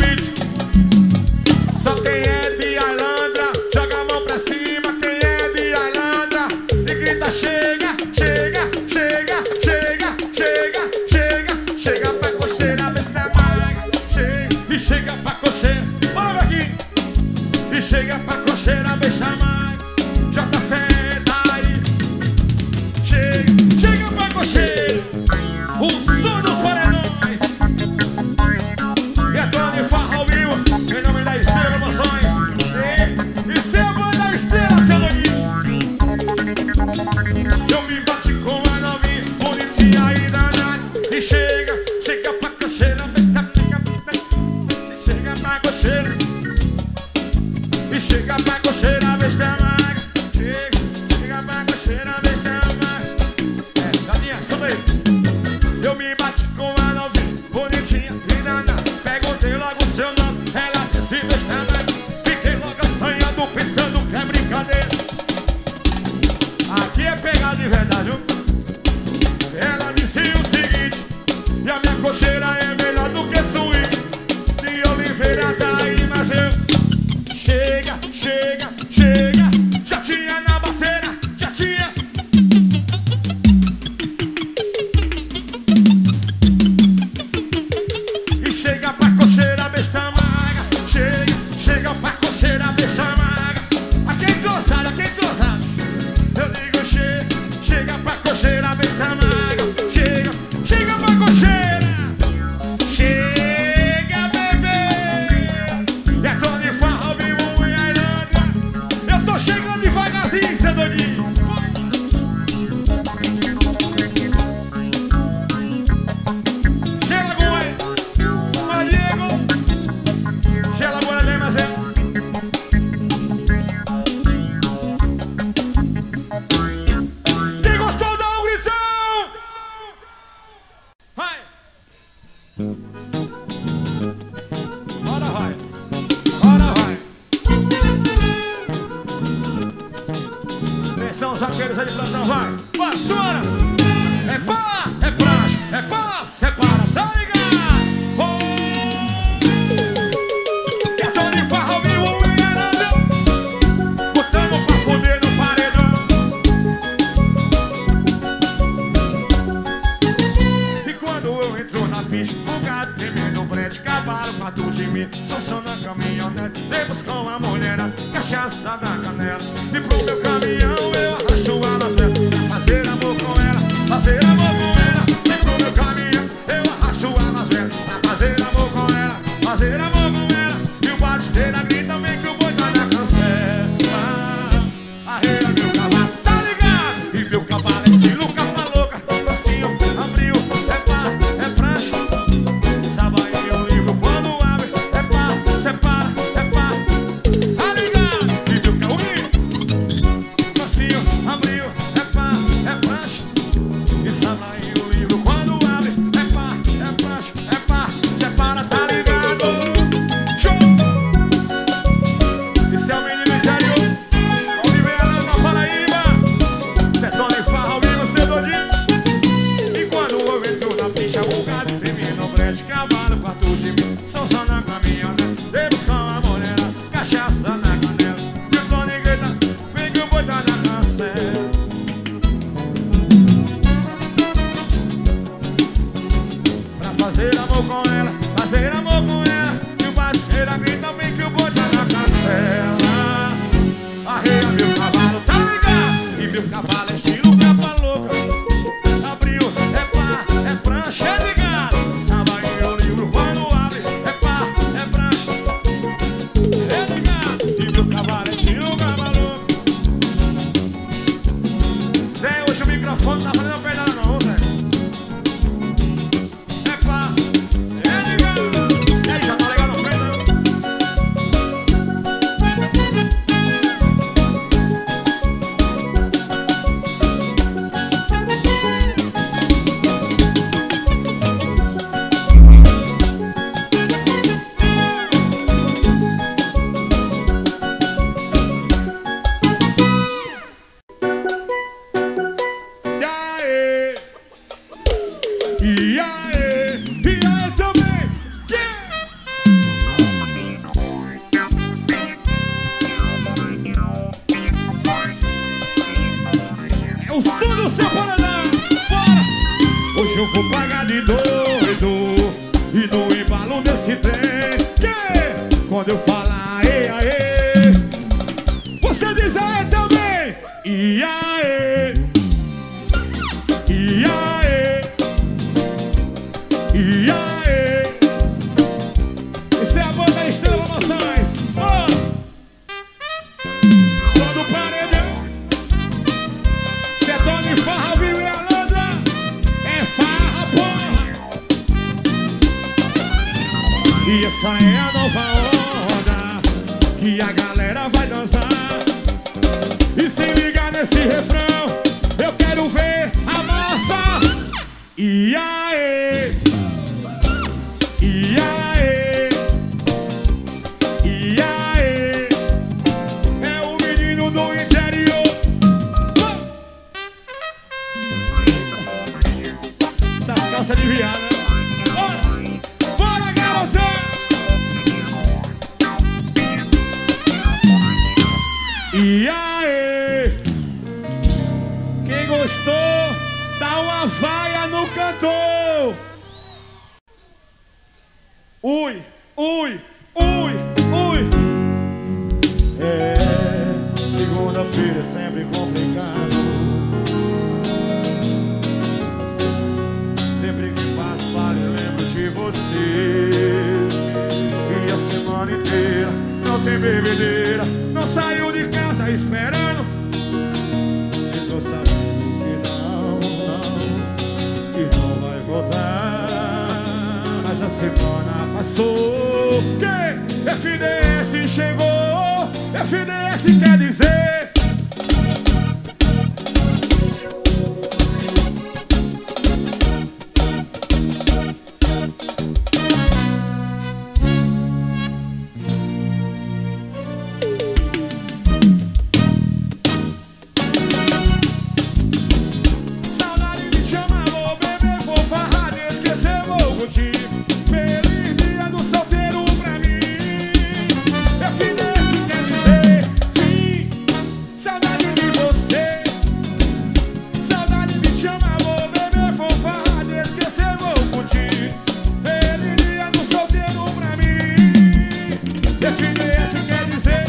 Speaker 1: Linda, perguntei logo o seu nome. Ela disse besteira. Fiquei logo assanhado pensando que é brincadeira. Aqui é pegar de verdade, viu? Ela disse o seguinte: e a minha cocheira é melhor do que suíte. De Oliveira tá aí, mas eu chega, chega, chega. Já tinha na bateira, já tinha. E chega pra cocheira, besta maga. Chega, chega pra cocheira, besta maga. Aqui é entrosado, aqui é entrosado. Eu digo chega, chega pra cocheira, besta maga. Chega, chega pra cocheira. Chega, bebê. E é Tony Farra ao vivo em Airânia. Eu tô chegando devagarzinho, cê doidinho. Chega, Goi. Fala, Diego. Chega, Goi, vem, mas é. Quem gostou, dá um gritão. Vai. Bora, vai. Bora, vai. Atenção, zagueiros aí de plantão, vai. Vai, suara. É pá, é praxe, é pá, separa, tá ligado? Oh. E a Tony Farra ao vivo em Airânia. Botamos pra fuder no paredão. E quando eu entro na pista, o gato tremendo, frente, cavalo, mato de mim. Som na caminhonete, temos com a mulher, cachaça na canela. E pro meu caminhão eu arrasto elas mesmo. Fazer amor com ela, fazer amor com ela. E pro meu caminhão eu arrasto elas mesmo. Fazer amor com ela, fazer amor com ela. E o batisteira grita, vem que o boi tá na cancela. Arreia meu cavalo, tá ligado? E meu cavalo é estilo capa louca. Assim, ó, abriu, é pá, é praxe. Sabe aí o livro quando abre, é pá, separa, é pá. Tá ligado? E meu cavalo, assim, ó, abriu, é pá, é praxe. E sabe aí o livro quando abre, é pá, é praxe, é pá, separa, tá ligado? Show! Esse é o menino do interior, Oliveira da Paraíba. Cê Tony Farra ao vivo, cê doidinho. E quando eu entro na picha, o gado treme no brete, cavalo, quarto de mim. Som só na caminhonete, temos com a mulher, cachaça na canela. E o Tony grita, vem que o boi tá na cancela. Pra fazer amor com ela, fazer amor com ela. E o baixeira grita, vem que o boi tá na cancela. Arreia meu cavalo, tá ligado? E meu cavalo é estilo capa louca. Abriu, é pá, é prancha, é ligado? Sabe aí meu livro quando abre, é pá, é prancha, é ligado? E meu cavalo é estilo capa louca. Zé, hoje o microfone tá fazendo pedala não, Zé. É pá, é ligado? E aí, já tá legal no peito? E aí também. É o som do seu paradão. Bora! Hoje eu vou pagar de doido e no embalo desse trem. Que? Quando eu falar aê, aê, você diz aê também. E aí? E aí? E aí? Essa é a banda Estrela Moções. Som do paredão. Cê é Tony Farra ao vivo e a Landra. É farra, porra. E essa é a nova onda que a galera vai dançar. E se ligar nesse refrão, eu quero ver a massa. E aí? E Ui, ui, ui, ui. É, segunda-feira é sempre complicado. Sempre que passo para eu lembro de você. E a semana inteira não tem bebedeira, não saiu de casa esperando. Estou sabendo que não vai voltar. Mas a semana passou, que FDS chegou. FDS quer dizer saudade de te amar, vou beber, vou farrar, de esquecer, vou curtir. Feliz dia do solteiro pra mim. FDS quer dizer sim. Saudade de você, saudade de te amar, vou beber, vou farrar, de esquecer, vou curtir. Feliz dia do solteiro pra mim. FDS quer dizer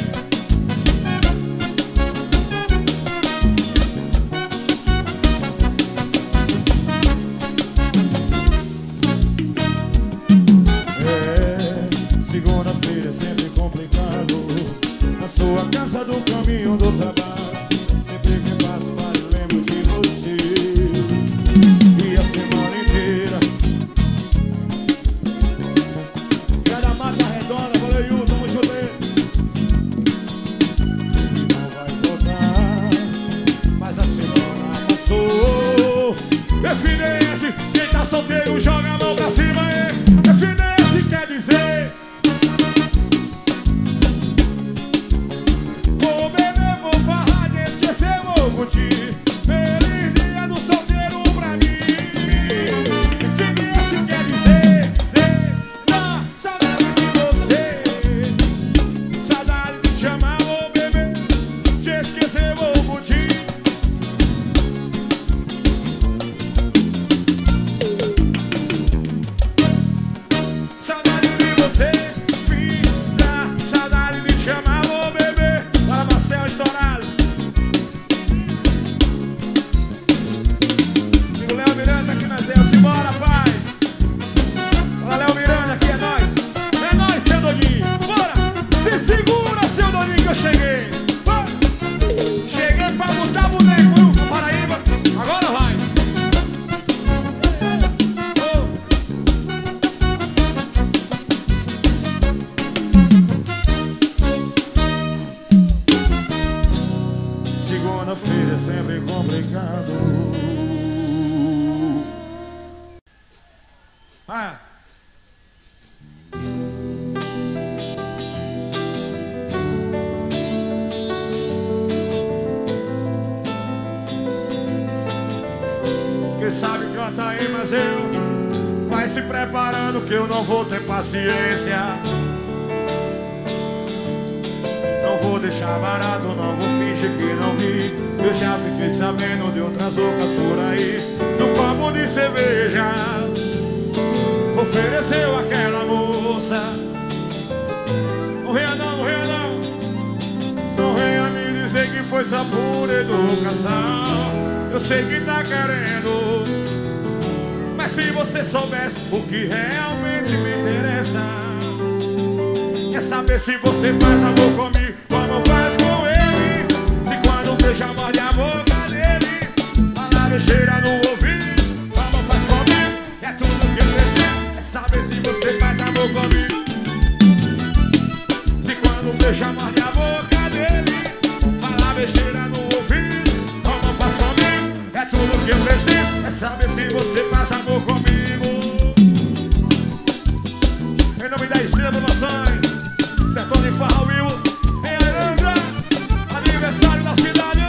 Speaker 1: segunda-feira é sempre complicado. Na sua casa do caminho do trabalho, sempre que passo para eu lembro de você. E a semana inteira cada mata redonda, valeu, tamo junto aí. Não vai voltar, mas a semana passou. FDS, quem tá solteiro joga a mão pra cima aí. FDS quer dizer vou beber, vou farrar, de esquecer, vou curtir. Feliz dia do solteiro pra mim. FDS quer dizer saudade de você, saudade de te amar, vou beber, te esquecer, vou curtir. Saudade de você, vida, saudade de te amar, vou beber. Para Marcel estourado. Amigo Léo Miranda aqui na Zé, simbora, pai. Fala, Léo Miranda, aqui é nóis. É nóis, seu Doninho. Bora, se segura, seu Doninho, que eu cheguei. Bora. Cheguei pra botar boneco no Paraíba. Agora vai. Segunda-feira é sempre complicado. Ah. Quem sabe canta aí, mas eu vai se preparando que eu não vou ter paciência. Não vou deixar barato, não vou fingir que não vi. Eu já fiquei sabendo de outras bocas por aí. No copo de cerveja ofereceu aquela moça. Não venha não, não venha não. Não venha me dizer que foi só por educação. Eu sei que tá querendo, mas se você soubesse o que realmente me interessa, quer saber se você faz amor comigo como faz com ele. Se quando beija morde a boca dele, fala besteira no ouvido, como faz comigo. É tudo que eu preciso, é saber se você faz amor comigo. Se quando beija morde a boca dele, fala besteira no ouvido, como faz comigo. É tudo que eu preciso, é saber se você faz amor comigo. Em nome da Estrela Promoções, Setor de Farra Will, em Aranda, aniversário da cidade.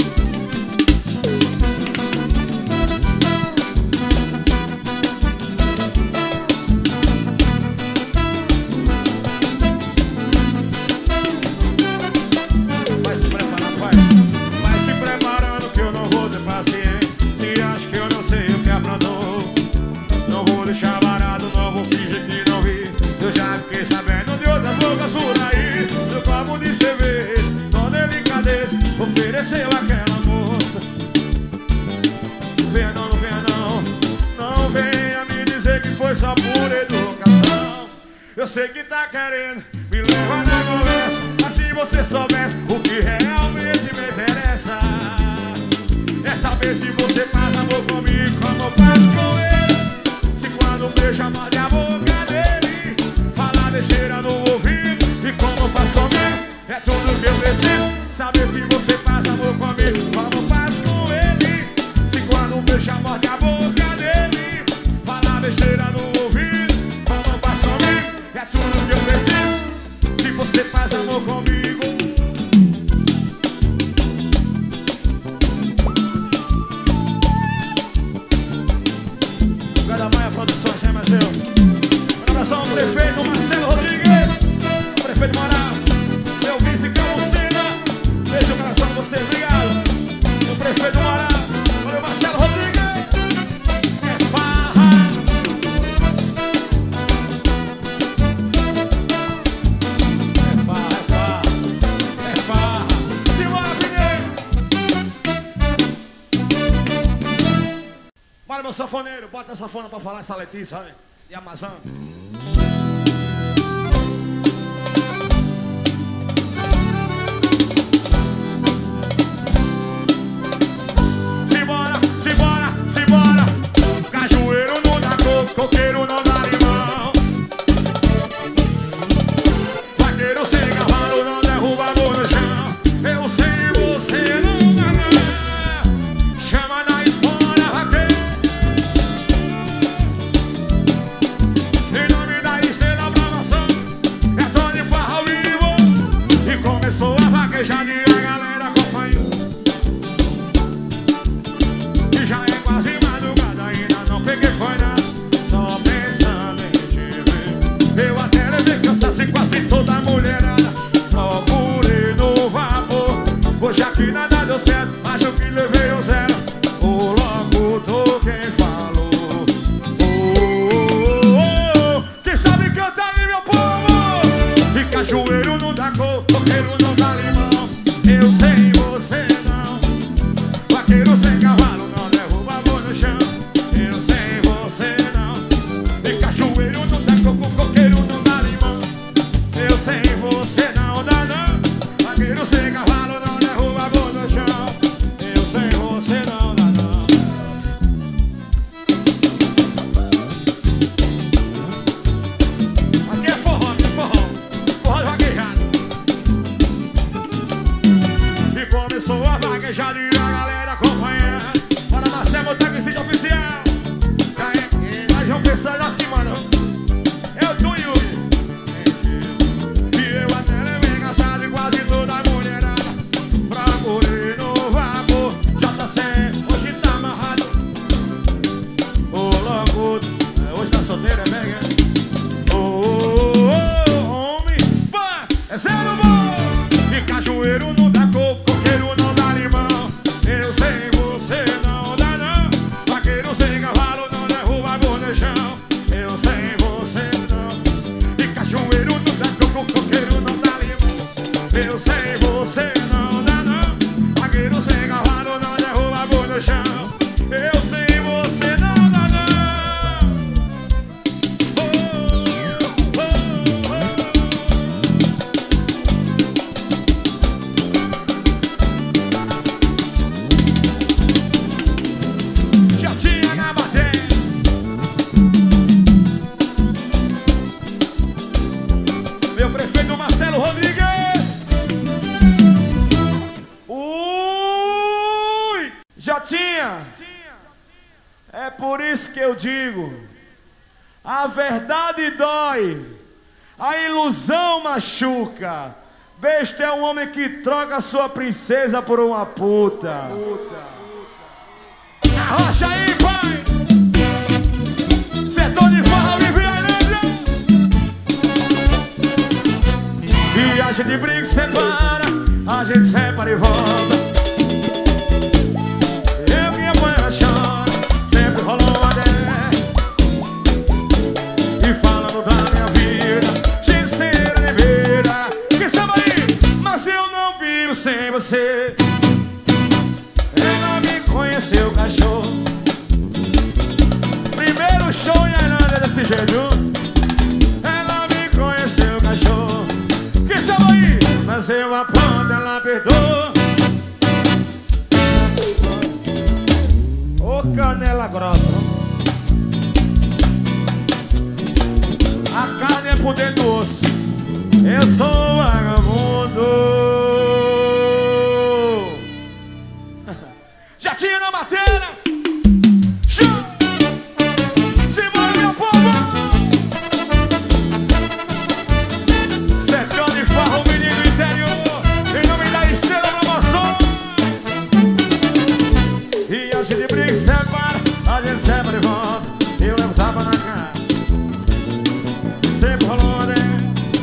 Speaker 1: Vai se preparando, pai. Vai se preparando que eu não vou ter paciência. Se acha que eu não sei o que aprontou, não vou deixar barato, não vou fingir que não vi. já fiquei sabendo de outras bocas por aí. Do copo de cerveja, com delicadeza, ofereceu aquela moça. Não venha não, não venha não. Não venha me dizer que foi só por educação. Eu sei que tá querendo me levar na conversa, mas se você soubesse o que realmente me interessa é saber se você faz amor comigo como eu faço com ele. Se quando beija morde a boca dele, fala besteira no ouvido, e como eu faço comigo é tudo que eu preciso. Saber se você faz amor comigo como eu faço com ele. Se quando beija morde a boca dele, fala besteira no ouvido, como eu faço comigo é tudo que eu preciso. Se você faz amor comigo. Maia Produções, né, mas eu. Um abração ao prefeito Marcelo Rodrigues, o prefeito Moral, meu vice Camucina. Beijo no coração de você, obrigado. O prefeito Moral, valeu Marcelo Rodrigues. É farra. É farra, é farra. É farra. Simbora, Pinheiro. Bora, meu sanfoneiro, bota a sanfona pra falar essa Letícia, olha, de Amazon. Simbora, simbora, simbora. Cajueiro não dá coco, coqueiro não dá limão. Vaqueiro sem cavalo não derruba amor no chão. Eu sei, você não dá nada. Chama na espora, vaqueiro. Em nome da estrela bravação, é Tony Farra ao vivo. E começou a vaquejada e a galera acompanhou. E já é quase madrugada, ainda não peguei foi nada, só pensando em te ver. Eu até levei cansaço e quase toda mulherada procurei no vapor. Hoje aqui nada deu certo, acho que levei o zero. O locutor quem falou. Quem sabe cantar aí, meu povo? E cajueiro não dá cor, coqueiro não dá limão. Eu sei, você não. Vaqueiro sem cavalo não derruba amor no chão. Eu sei, você não. E cajueiro não dá coco, coqueiro não dá limão. Eu sei, você não dá não. Vaqueiro sem cavalo não derruba amor no chão. Eu sei, você não dá não. Aqui é forró, aqui é forró. Forró de vaquejada. E começou a vaquejada e a galera acompanhando. Bora Marcelo, o taxista oficial. Nós vamos pensar nas que mandam. Eu tô Yuri. E eu até levei cansado e quase toda a mulherada procurei no vapor. JC, hoje tá amarrado. Ô louco, hoje tá solteiro, é mega. Homem, pá, é zero bom. E cajueiro não dá coco, coqueiro não dá limão. Eu sei, você não dá não. Vaqueiro sem cavalo não derruba amor no chão. Eu sei, você não. E cajueiro não dá coco, coqueiro não dá limão. Eu sei, você não dá não. Vaqueiro sem cavalo não derruba amor no chão. Eu sei, você não dá não. Já tinha na bater. Meu prefeito Marcelo Rodrigues. Ui! Já tinha. É por isso que eu digo: a verdade dói, a ilusão machuca. Besta é um homem que troca sua princesa por uma puta. Arrocha aí, pai! Sertão de Farra, vive a ilha. E a gente briga e separa, a gente separa e volta. Eu que apanho, ela chora, sempre rolou uma ideia. E falando da minha vida, Mas eu apronto, ela perdoa. Ô canela grossa. A carne é por dentro do osso. Eu sou um vagabundo. Já tinha na bateria. Simbora, meu povo. Setão de farro, menino interior. Em nome da Estrela Promoção. E a gente briga e separa. A gente separa e volta. Eu levo tapa na cara. Sempre rolou dentro.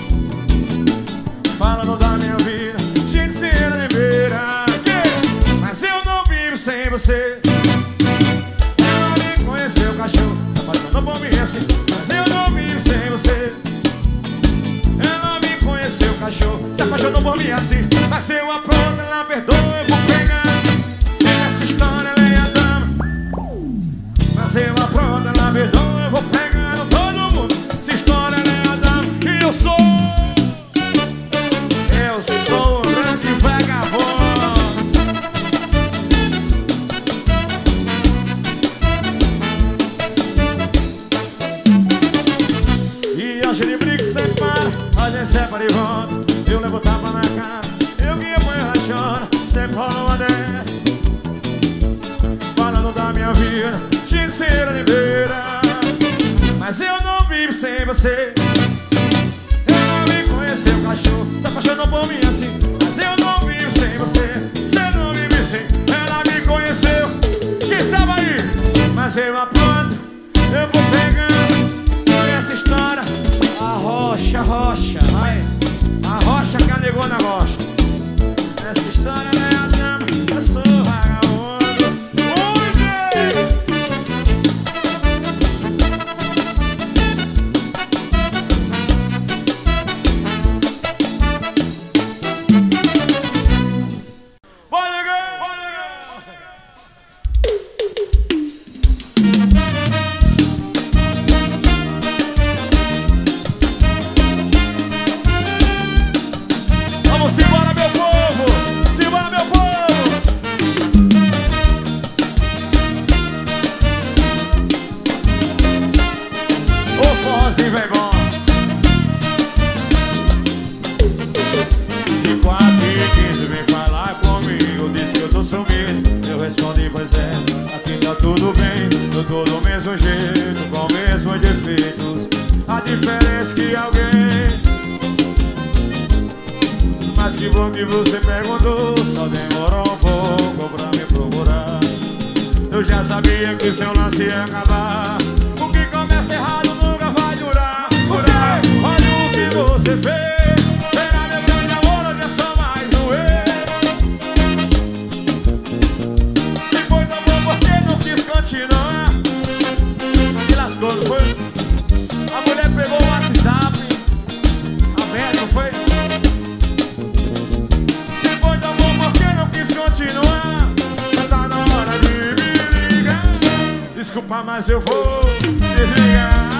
Speaker 1: Falando da minha vida, gente se beira. Mas eu não vivo sem você. Ela me conheceu, cachorro, se apaixonou por mim assim. Mas eu não vivo sem você. Ela me conheceu, cachorro, se apaixonou por mim assim. Mas eu apronto, ela perdoa, eu vou pegar. Essa história ela é a dama. Mas eu apronto, ela perdoa, eu vou pegar no todo mundo. Essa história ela é a dama. E eu sou um grande vagabundo. E a gente briga e separa. A gente separa e volta. Eu levo tapa na cara. Eu que apanho, ela chora. Sempre rola uma ideia. Falando da minha vida, gente se beira. Mas eu não vivo sem você. Seu cachorro se apaixonou por mim assim. Mas eu não vivo sem você. Você não vive sem. Ela me conheceu. Quem sabe aí? Mas eu apronto, eu vou pegando essa história. A rocha, vai. A rocha que a negona gosta. Essa história não é a dama. Eu sou vagabundo.
Speaker 2: Eu respondi, pois é, aqui tá tudo bem. Eu tô do mesmo jeito, com os mesmos defeitos. A diferença é que alguém. Mas que bom que você perguntou. Só demorou um pouco pra me procurar. Eu já sabia que seu lance ia acabar. O que começa errado nunca vai durar. Olha o que você fez. Era meu grande amor, hoje é só mais um ex. Se foi tão bom porque não quis continuar. Se lascou, não foi? A mulher pegou o WhatsApp aberto, não foi? Se foi tão bom porque não quis continuar. Tá na hora de me ligar. Desculpa, mas eu vou desligar.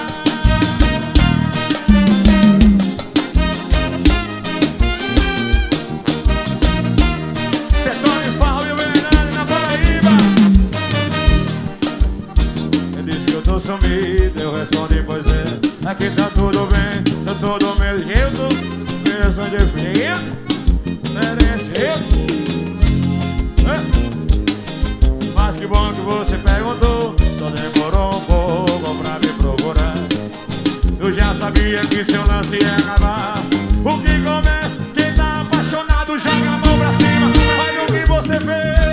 Speaker 2: Sumido, eu respondi, pois é, aqui tá tudo bem, eu tô do meu jeito, mesmo de frio, mas que bom que você perguntou, só demorou um pouco pra me procurar. Eu já sabia que seu lance ia acabar. O que começa, quem tá apaixonado joga a mão pra cima. Olha o que você fez.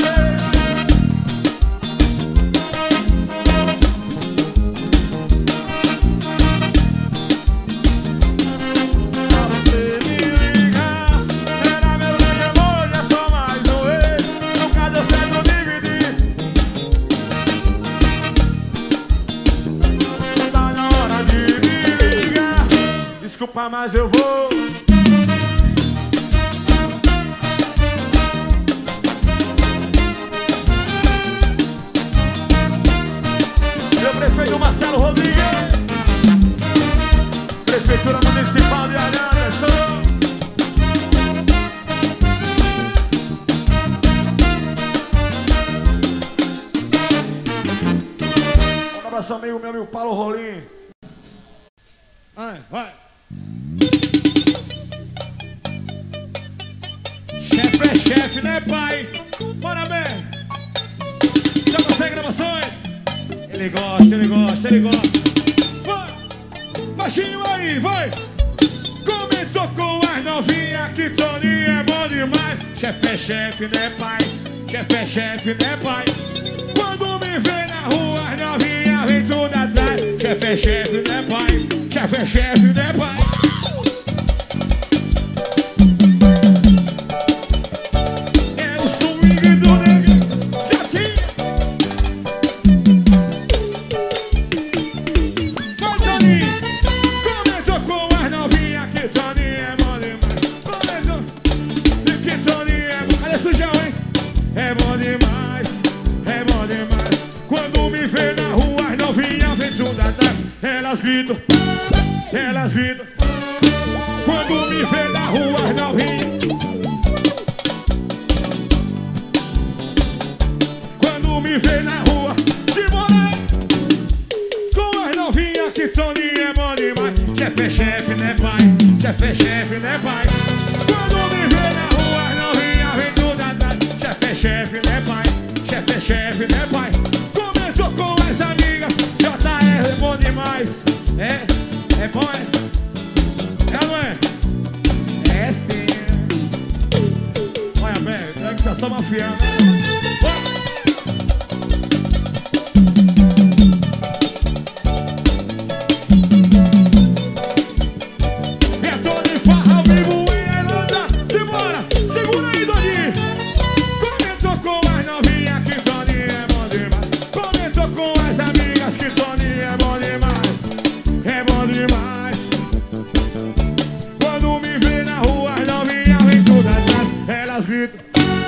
Speaker 2: Desculpa, mas eu vou. Meu prefeito Marcelo Rodrigues, Prefeitura Municipal de Arana, estou.
Speaker 1: abraço, amigo meu amigo Paulo Rolim. Vai. Chefe é chefe, né, pai? Bora bem. Chama sem gravações. Ele gosta. Vai. Baixinho aí, vai. Comentou com as novinhas que Toninho é bom demais. Chefe é chefe, né, pai? Chefe é chefe, né, pai? Quando me vê na rua, as novinhas vem tudo atrás. Chefe é chefe, né, pai? Chefe é chefe, né, pai? É o swing do negro, já tinha. Vai, Toninho. Comentou com as novinhas que Toninho é bom demais. Comentou que Toninho é bom. Olha sujão, hein? É bom demais. Quando me vê na rua, as novinhas vem tudo atrás. Elas gritam. Quando me vê na rua, as novinhas. Quando me vê na rua, de morar com as novinhas que Toninho é bom demais. Chefe é chefe, né, pai? Chefe é chefe, né, pai? Quando me vê na rua, as novinhas vem tudo atrás. Chefe é chefe, né, pai? Chefe é chefe, né, pai? Comentou com as amigas, JR é bom demais. É bom, é? É ou não é? É sim. Olha bem, é que tá só mafiando, né? É Tony Farra ao vivo e Irlanda. Simbora, segura aí, Doninho. Comentou com as novinhas que Toninho é bom demais. Comentou com as amigas que Toninho é bom demais. É bom demais. Quando me vê na rua, as novinhas vem tudo atrás. Elas gritam.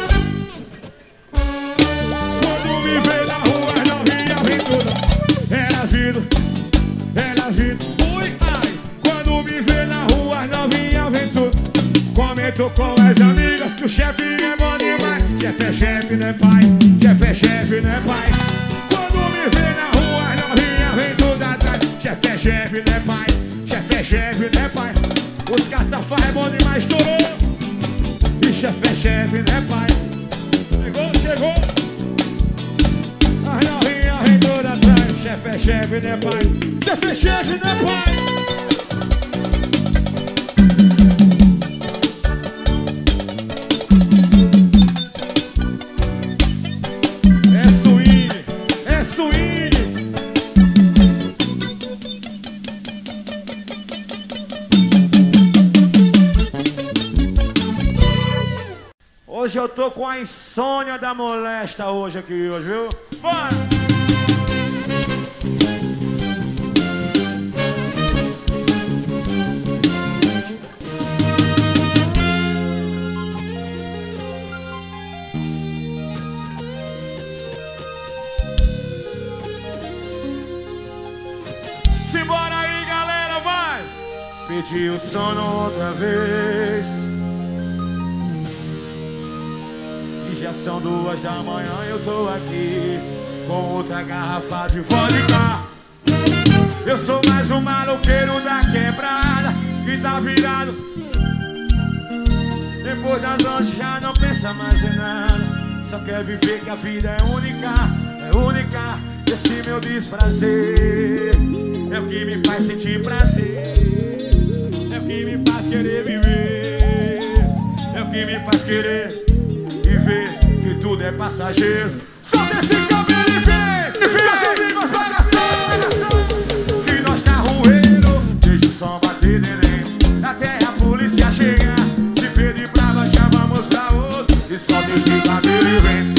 Speaker 1: Quando me vê na rua, as novinhas vem tudo. Elas gritam. Ui, ai. Quando me vê na rua, as novinhas vem tudo. Comentou com as amigas que o chefe é bom demais. Chefe é chefe, né, pai? Chefe é chefe, né, pai? Quando me vê na rua, as novinhas vem tudo atrás. Chefe é chefe, né, pai? Chefe é chefe, né, pai? Os caça-farra é bom demais, estourou. E chefe é chefe, né, pai? Chegou. As novinhas vem tudo atrás. Chefe é chefe, né, pai? Chefe é chefe, né, pai? É swing. Hoje eu tô com a insônia da molesta hoje, viu? Bora! Simbora aí, galera, vai! Pedi o sono outra vez. E já são 2 da manhã, eu tô aqui com outra garrafa de vodka. Eu sou mais um maloqueiro da quebrada que tá virado. Depois das 11 já não pensa mais em nada. Só quer viver que a vida é única. Esse meu desprazer é o que me faz sentir prazer. É o que me faz querer viver. É o que me faz querer viver. Que tudo é passageiro. Solta esse cabelo e vem! Meus amigos, bagação! Que nós tá rueiro. Deixa o som bater neném. Até a polícia chegar. Se pedir pra baixar, vamos pra outro. E solta esse cabelo e vem.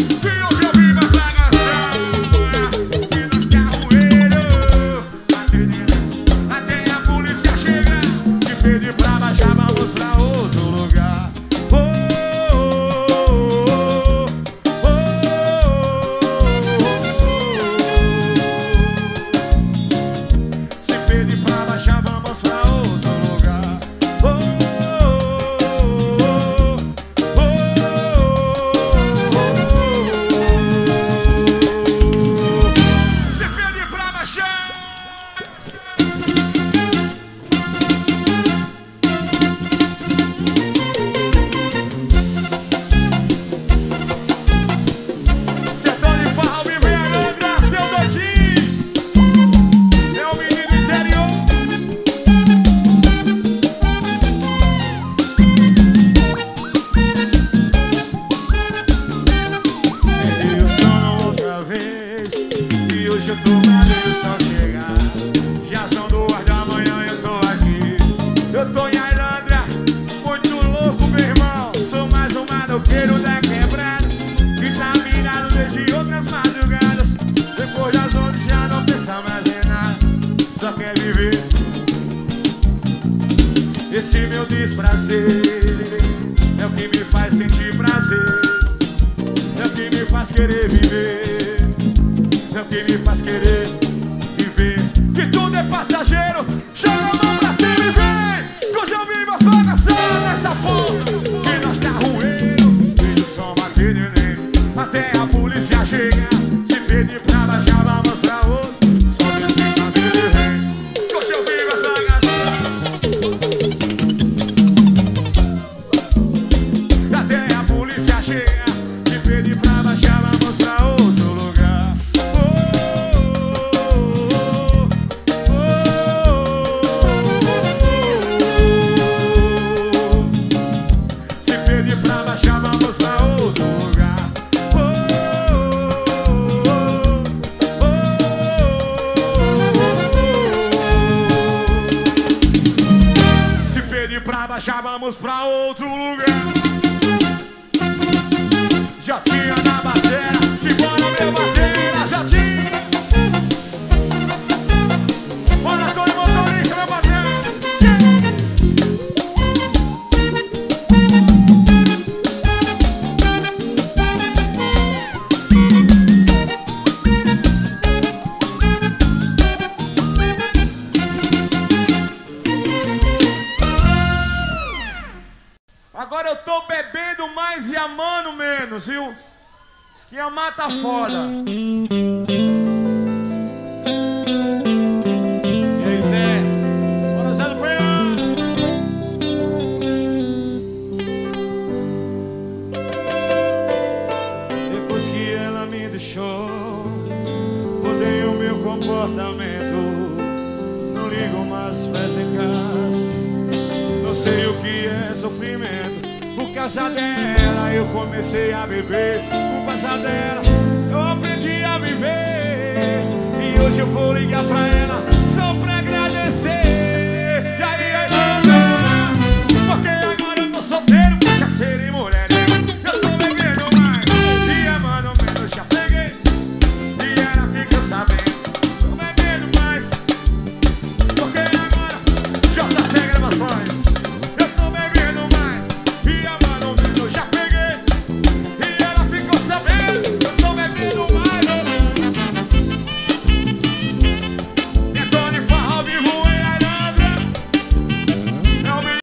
Speaker 1: Esse meu desprazer é o que me faz sentir prazer, é o que me faz querer viver, é o que me faz querer viver. Que tudo é passageiro, joga a mão pra cima e vem, que hoje eu vivo as bagaçadas nessa porra, que nós tá ruim. Fez o som bater neném, até a polícia chega. Se pedir pra baixar, vamos pra outro. Sobe assim pra mim e vem, que hoje eu vivo as bagaçadas. Até a polícia chega. Se pedir pra baixar, vamos pra outro lugar. Se pedir pra baixar, vamos pra outro lugar. Se pedir pra baixar, vamos pra outro lugar. Já tinha na bateria, simbora meu bateria, já tinha. Bora todo motorista, meu bateria. Agora eu tô bebendo mais e amando menos, viu? Que amar tá foda. E aí, Zé? Bora, Zé do Penhão. Depois que ela me deixou, mudei o meu comportamento. Não ligo mais pés em casa. Não sei o que é sofrimento. Por causa dela eu comecei a beber. Por causa dela eu aprendi a viver. E hoje eu vou ligar pra ela